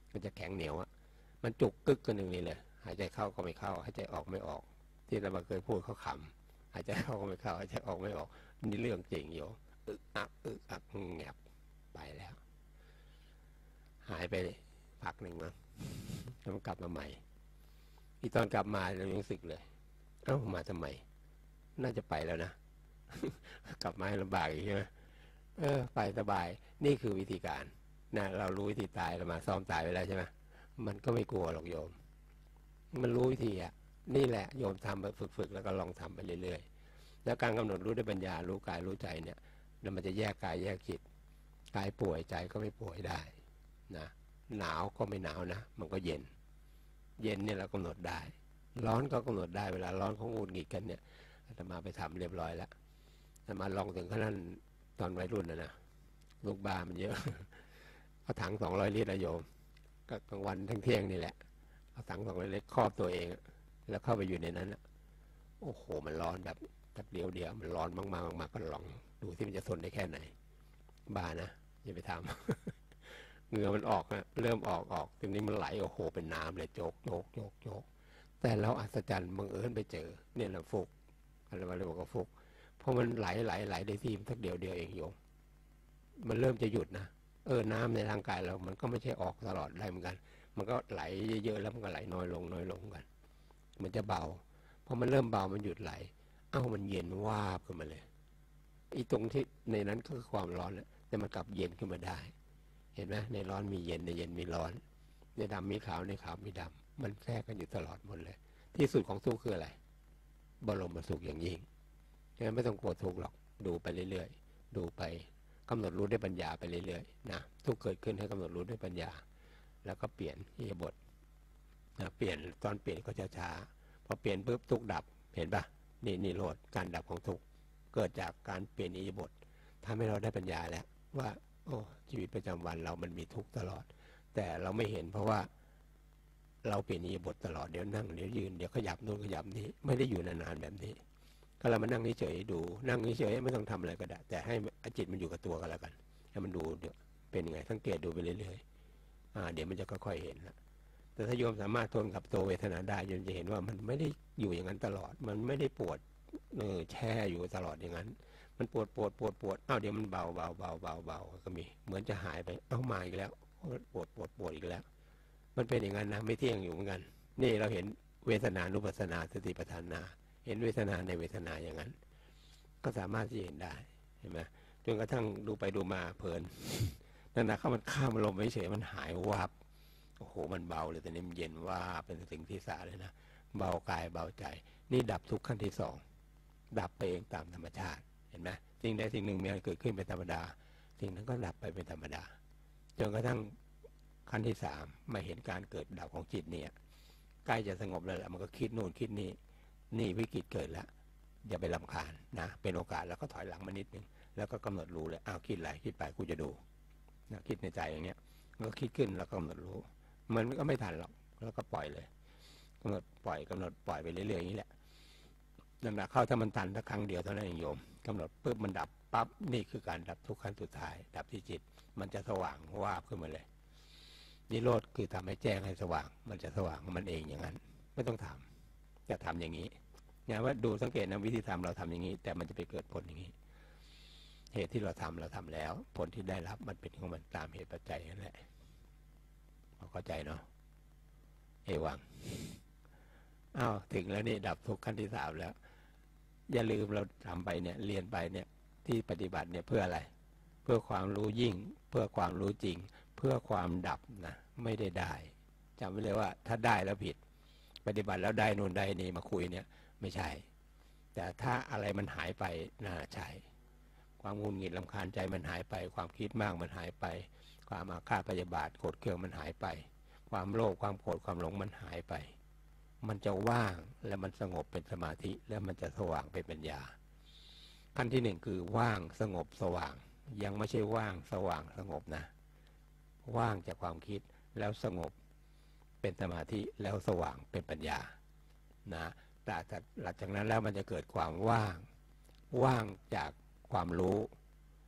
มันจะแข็งเหนียวอ่ะมันจุกกึกกันหนึ่งนี่เลยหายใจเข้าก็ไม่เข้าหายใจออกไม่ออกที่เราเคยพูดเขาขำหายใจเข้าก็ไม่เข้าหายใจออกไม่ออกนี่เรื่องจริงโยอึกอักอึกอักแงบไปแล้วหายไปพักหนึ่งมั้งแล้วมันกลับมาใหม่ที่ตอนกลับมาเรายังรู้สึกเลยเอ้ามาทำไมน่าจะไปแล้วนะกลับมาให้ลำบากอีกใช่ไหมเออไปสบายนี่คือวิธีการนะเรารู้วิธีตายเรามาซ้อมตายไปแล้วใช่ไหมมันก็ไม่กลัวหรอกโยมมันรู้วิธีอ่ะนี่แหละโยมทำไปฝึกๆแล้วก็ลองทำไปเรื่อยๆแล้วการกำหนดรู้ด้วยปัญญารู้กายรู้ใจเนี่ยแล้วมันจะแยกกายแยกจิตกายป่วยใจก็ไม่ป่วยได้นะหนาวก็ไม่หนาวนะมันก็เย็นเย็นเนี่ยเรากำหนดได้ร้อนก็กำหนดได้เวลาร้อนเขาหงุดหงิดกันเนี่ยอาตมาไปทำเรียบร้อยแล้วอาตมาลองถึงขนาดตอนวัยรุ่นนะนะลูกบ้ามันเยอะเอาถังสองร้อยลิตรโยมก็กลางวันทั้งเที่ยงนี่แหละเอาถังสองร้อยลิตรครอบตัวเองแล้วเข้าไปอยู่ในนั้นโอ้โหมันร้อนแบบแบบเดียวเดียวมันร้อนมากๆมากๆก็ลองดูที่มันจะทนได้แค่ไหนบ้านะอย่าไปทำเหงื่อมันออกนะเริ่มออกออกทีนี้มันไหลโอ้โหเป็นน้ำเลยโจกโจกโจกโจกแต่เราอัศจรรย์บังเอิญไปเจอเนี่ยเราฟุกอะไรมาเลยบอกว่าฟุกเพราะมันไหลไหลไหลได้ที่สักเดียวเดียวเองโยมมันเริ่มจะหยุดนะเออน้ำในร่างกายเรามันก็ไม่ใช่ออกตลอดได้เหมือนกันมันก็ไหลเยอะๆแล้วมันก็ไหลน้อยลงน้อยลงกันมันจะเบาพอมันเริ่มเบามันหยุดไหลเอ้ามันเย็นวาบขึ้นมาเลยอีตรงที่ในนั้นก็คือความร้อนแหละแต่มันกลับเย็นขึ้นมาได้เห็นไหมในร้อนมีเย็นในเย็นมีร้อนในดำมีขาวในขาวมีดำมันแทรกกันอยู่ตลอดหมดเลยที่สุดของทุกข์คืออะไรบรมสุขอย่างยิ่งฉะนั้นไม่ต้องกลัวทุกข์หรอกดูไปเรื่อยๆดูไปกำหนดรู้ด้วยปัญญาไปเรื่อยๆนะทุกเกิดขึ้นให้กำหนดรู้ด้วยปัญญาแล้วก็เปลี่ยนอิริยาบถนะเปลี่ยนตอนเปลี่ยนก็จะช้าพอเปลี่ยนปุ๊บทุกดับเห็นปะนี่นิโรธการดับของทุกเกิดจากการเปลี่ยนอิริยาบถทำให้เราได้ปัญญาแล้วว่าโอ้ชีวิตประจำวันเรามันมีทุกข์ตลอดแต่เราไม่เห็นเพราะว่าเราเปลี่ยนอิริยาบถตลอดเดี๋ยวนั่งเดี๋ยวยืนเดี๋ยวขยับโน้นขยับนี้ไม่ได้อยู่นานๆแบบนี้ก็เรามานั่งเฉยๆดูนั่งเฉยๆไม่ต้องทำอะไรก็ได้แต่ให้จิตมันอยู่กับตัวกันแล้วกันให้มันดูเดี๋ยวเป็นยังไงสังเกตดูไปเรื่อยๆอ่าเดี๋ยวมันจะค่อยๆเห็นละแต่ถ้าโยมสามารถทนกับตัวเวทนาได้โยมจะเห็นว่ามันไม่ได้อยู่อย่างนั้นตลอดมันไม่ได้ปวดเออแช่อยู่ตลอดอย่างนั้นมันปวดปวดปวดปวดอ้าวเดี๋ยวมันเบาเบาเบาเบาเบาก็มีเหมือนจะหายไปเอ้ามาอีกแล้วปวดปวดปวดอีกแล้วมันเป็นอย่างนั้นนะไม่เที่ยงอยู่เหมือนกันนี่เราเห็นเวทนานุปัสสนาสติปัฏฐานาเห็นเวทนาในเวทนาอย่างนั้นก็สามารถที่จะเห็นได้เห็นไหมจนกระทั่งดูไปดูมาเพลินนั่นนะเขามันข้ามลมเฉยมันหายวับโอ้โหมันเบาเลยแต่นี่มันเย็นว่าเป็นสิ่งที่สาเลยนะเบากายเบาใจนี่ดับทุกขั้นที่สองดับไปเองตามธรรมชาติเห็นไหมสิ่งใดสิ่งหนึ่งมีอะไรเกิดขึ้นเป็นธรรมดาสิ่งนั้นก็ดับไปเป็นธรรมดาจนกระทั่งขั้นที่สามมาเห็นการเกิดดับของจิตเนี่ยใกล้จะสงบแล้วมันก็คิดโน่นคิดนี่นี่วิกฤตเกิดแล้วอย่าไปรำคาญนะเป็นโอกาสแล้วก็ถอยหลังมานิดนึงแล้วก็กำหนดรู้เลยอ้าวคิดอะไรคิดไปกูจะดูนะคิดในใจอย่างเงี้ยก็คิดขึ้นแล้วก็กำหนดรู้มันก็ไม่ทันหรอกแล้วก็ปล่อยเลยกำหนดปล่อยกำหนดปล่อยไปเรื่อยๆอย่างนี้แหละนั่นแหละเข้าถ้ามันตันสักครั้งเดียวเท่านั้นเองโยมกำหนดปุ๊บมันดับปั๊บนี่คือการดับทุกขั้นสุดท้ายดับที่จิตมันจะสว่างวาบขึ้นมาเลยนิโรธคือทำให้แจ้งให้สว่างมันจะสว่างของมันเองอย่างนั้นไม่ต้องทำจะทำอย่างนี้งานว่าดูสังเกตนะวิธีทำเราทำอย่างนี้แต่มันจะไปเกิดผลอย่างนี้เหตุที่เราทำเราทำแล้วผลที่ได้รับมันเป็นของมันตามเหตุปัจจัยนั่นแหละเข้าใจเนาะเอวังอ้าวถึงแล้วนี่ดับทุกขั้นที่สามแล้วอย่าลืมเราทำไปเนี่ยเรียนไปเนี่ยที่ปฏิบัติเนี่ยเพื่ออะไรเพื่อความรู้ยิ่งเพื่อความรู้จริงเพื่อความดับนะไม่ได้ได้จำไว้เลยว่าถ้าได้แล้วผิดปฏิบัติแล้วได้นู่นได้นี่มาคุยเนี่ยไม่ใช่แต่ถ้าอะไรมันหายไปน่าใช่ความงุนหงิดรำคาญใจมันหายไปความคิดมากมันหายไปความอาฆาตพยาบาทโกรธเคืองมันหายไปความโลภความโกรธความหลงมันหายไปมันจะว่างและมันสงบเป็นสมาธิแล้วมันจะสว่างเป็นปัญญาขั้นที่หนึ่งคือว่างสงบสว่างยังไม่ใช่ว่างสว่างสงบนะว่างจากความคิดแล้วสงบเป็นสมาธิแล้วสว่างเป็นปัญญานะแต่หลังจากนั้นแล้วมันจะเกิดความว่างว่างจากความรู้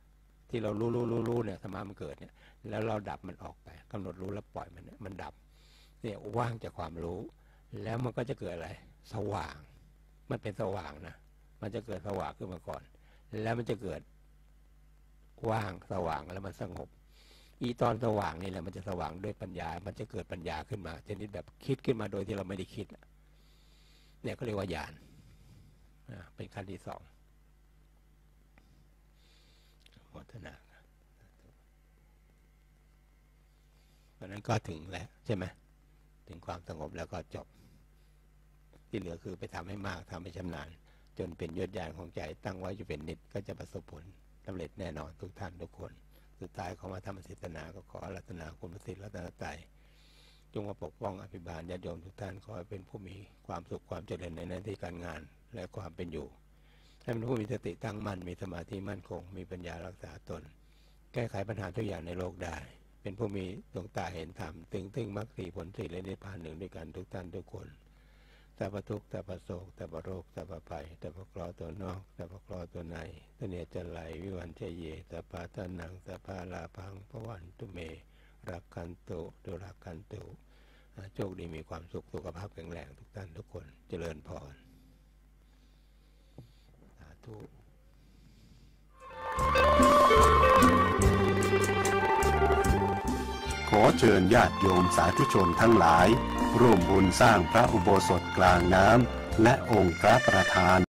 ที่เรารู้รู้รู้รู้เนี่ยธรรมะมันเกิดเนี่ยแล้วเราดับมันออกไปกำหนดรู้แล้วปล่อยมันเนี่ยมันดับเนี่ยว่างจากความรู้แล้วมันก็จะเกิดอะไรสว่างมันเป็นสว่างนะมันจะเกิดสว่างขึ้นมาก่อนแล้วมันจะเกิดว่างสว่างแล้วมันสงบอีตอนสว่างนี่แหละมันจะสว่างด้วยปัญญามันจะเกิดปัญญาขึ้นมาชนิดแบบคิดขึ้นมาโดยที่เราไม่ได้คิดเนี่ยก็เรียกว่าญาณเป็นขั้นที่สองวัฒนาเพราะนั้นก็ถึงแล้วใช่ไหมถึงความสงบแล้วก็จบที่เหลือคือไปทำให้มากทำให้ชำนาญจนเป็นยศญาณของใจตั้งไว้จะเป็นนิจก็จะประสบผลสำเร็จแน่นอนทุกท่านทุกคนสุดท้ายของมาธรรมศิษนาก็ขอรัตนาคุณพระศิษย์รัตนตรัยจงมาปกป้องอภิบาลญาติโยมทุกท่านขอให้เป็นผู้มีความสุขความเจริญในหน้าที่การงานและความเป็นอยู่ให้เป็นผู้มีสติตั้งมั่นมีสมาธิมั่นคงมีปัญญารักษาตนแก้ไขปัญหาทุกอย่างในโลกได้เป็นผู้มีดวงตาเห็นธรรมถึงถึงมรรคสี่ผลสี่และนิพพานหนึ่งด้วยกันทุกท่านทุกคนแต่ประทุกข์แต่ประโศกแต่ประโรคแต่ประภัยแต่ประกรอตัวนอกแต่ประกรอตัวในตเนจะไหลวิวันเจเยแต่ปาตานังแต่พาลาพังพวันตุเมรักกันตุดุรักกันตุโชคดีมีความสุขสุขภาพแข็งแรงทุกท่านทุกคนเจริญพรสาธุขอเชิญญาติโยมสาธุชนทั้งหลายร่วมบุญสร้างพระอุโบสถกลางน้ำและองค์พระประธาน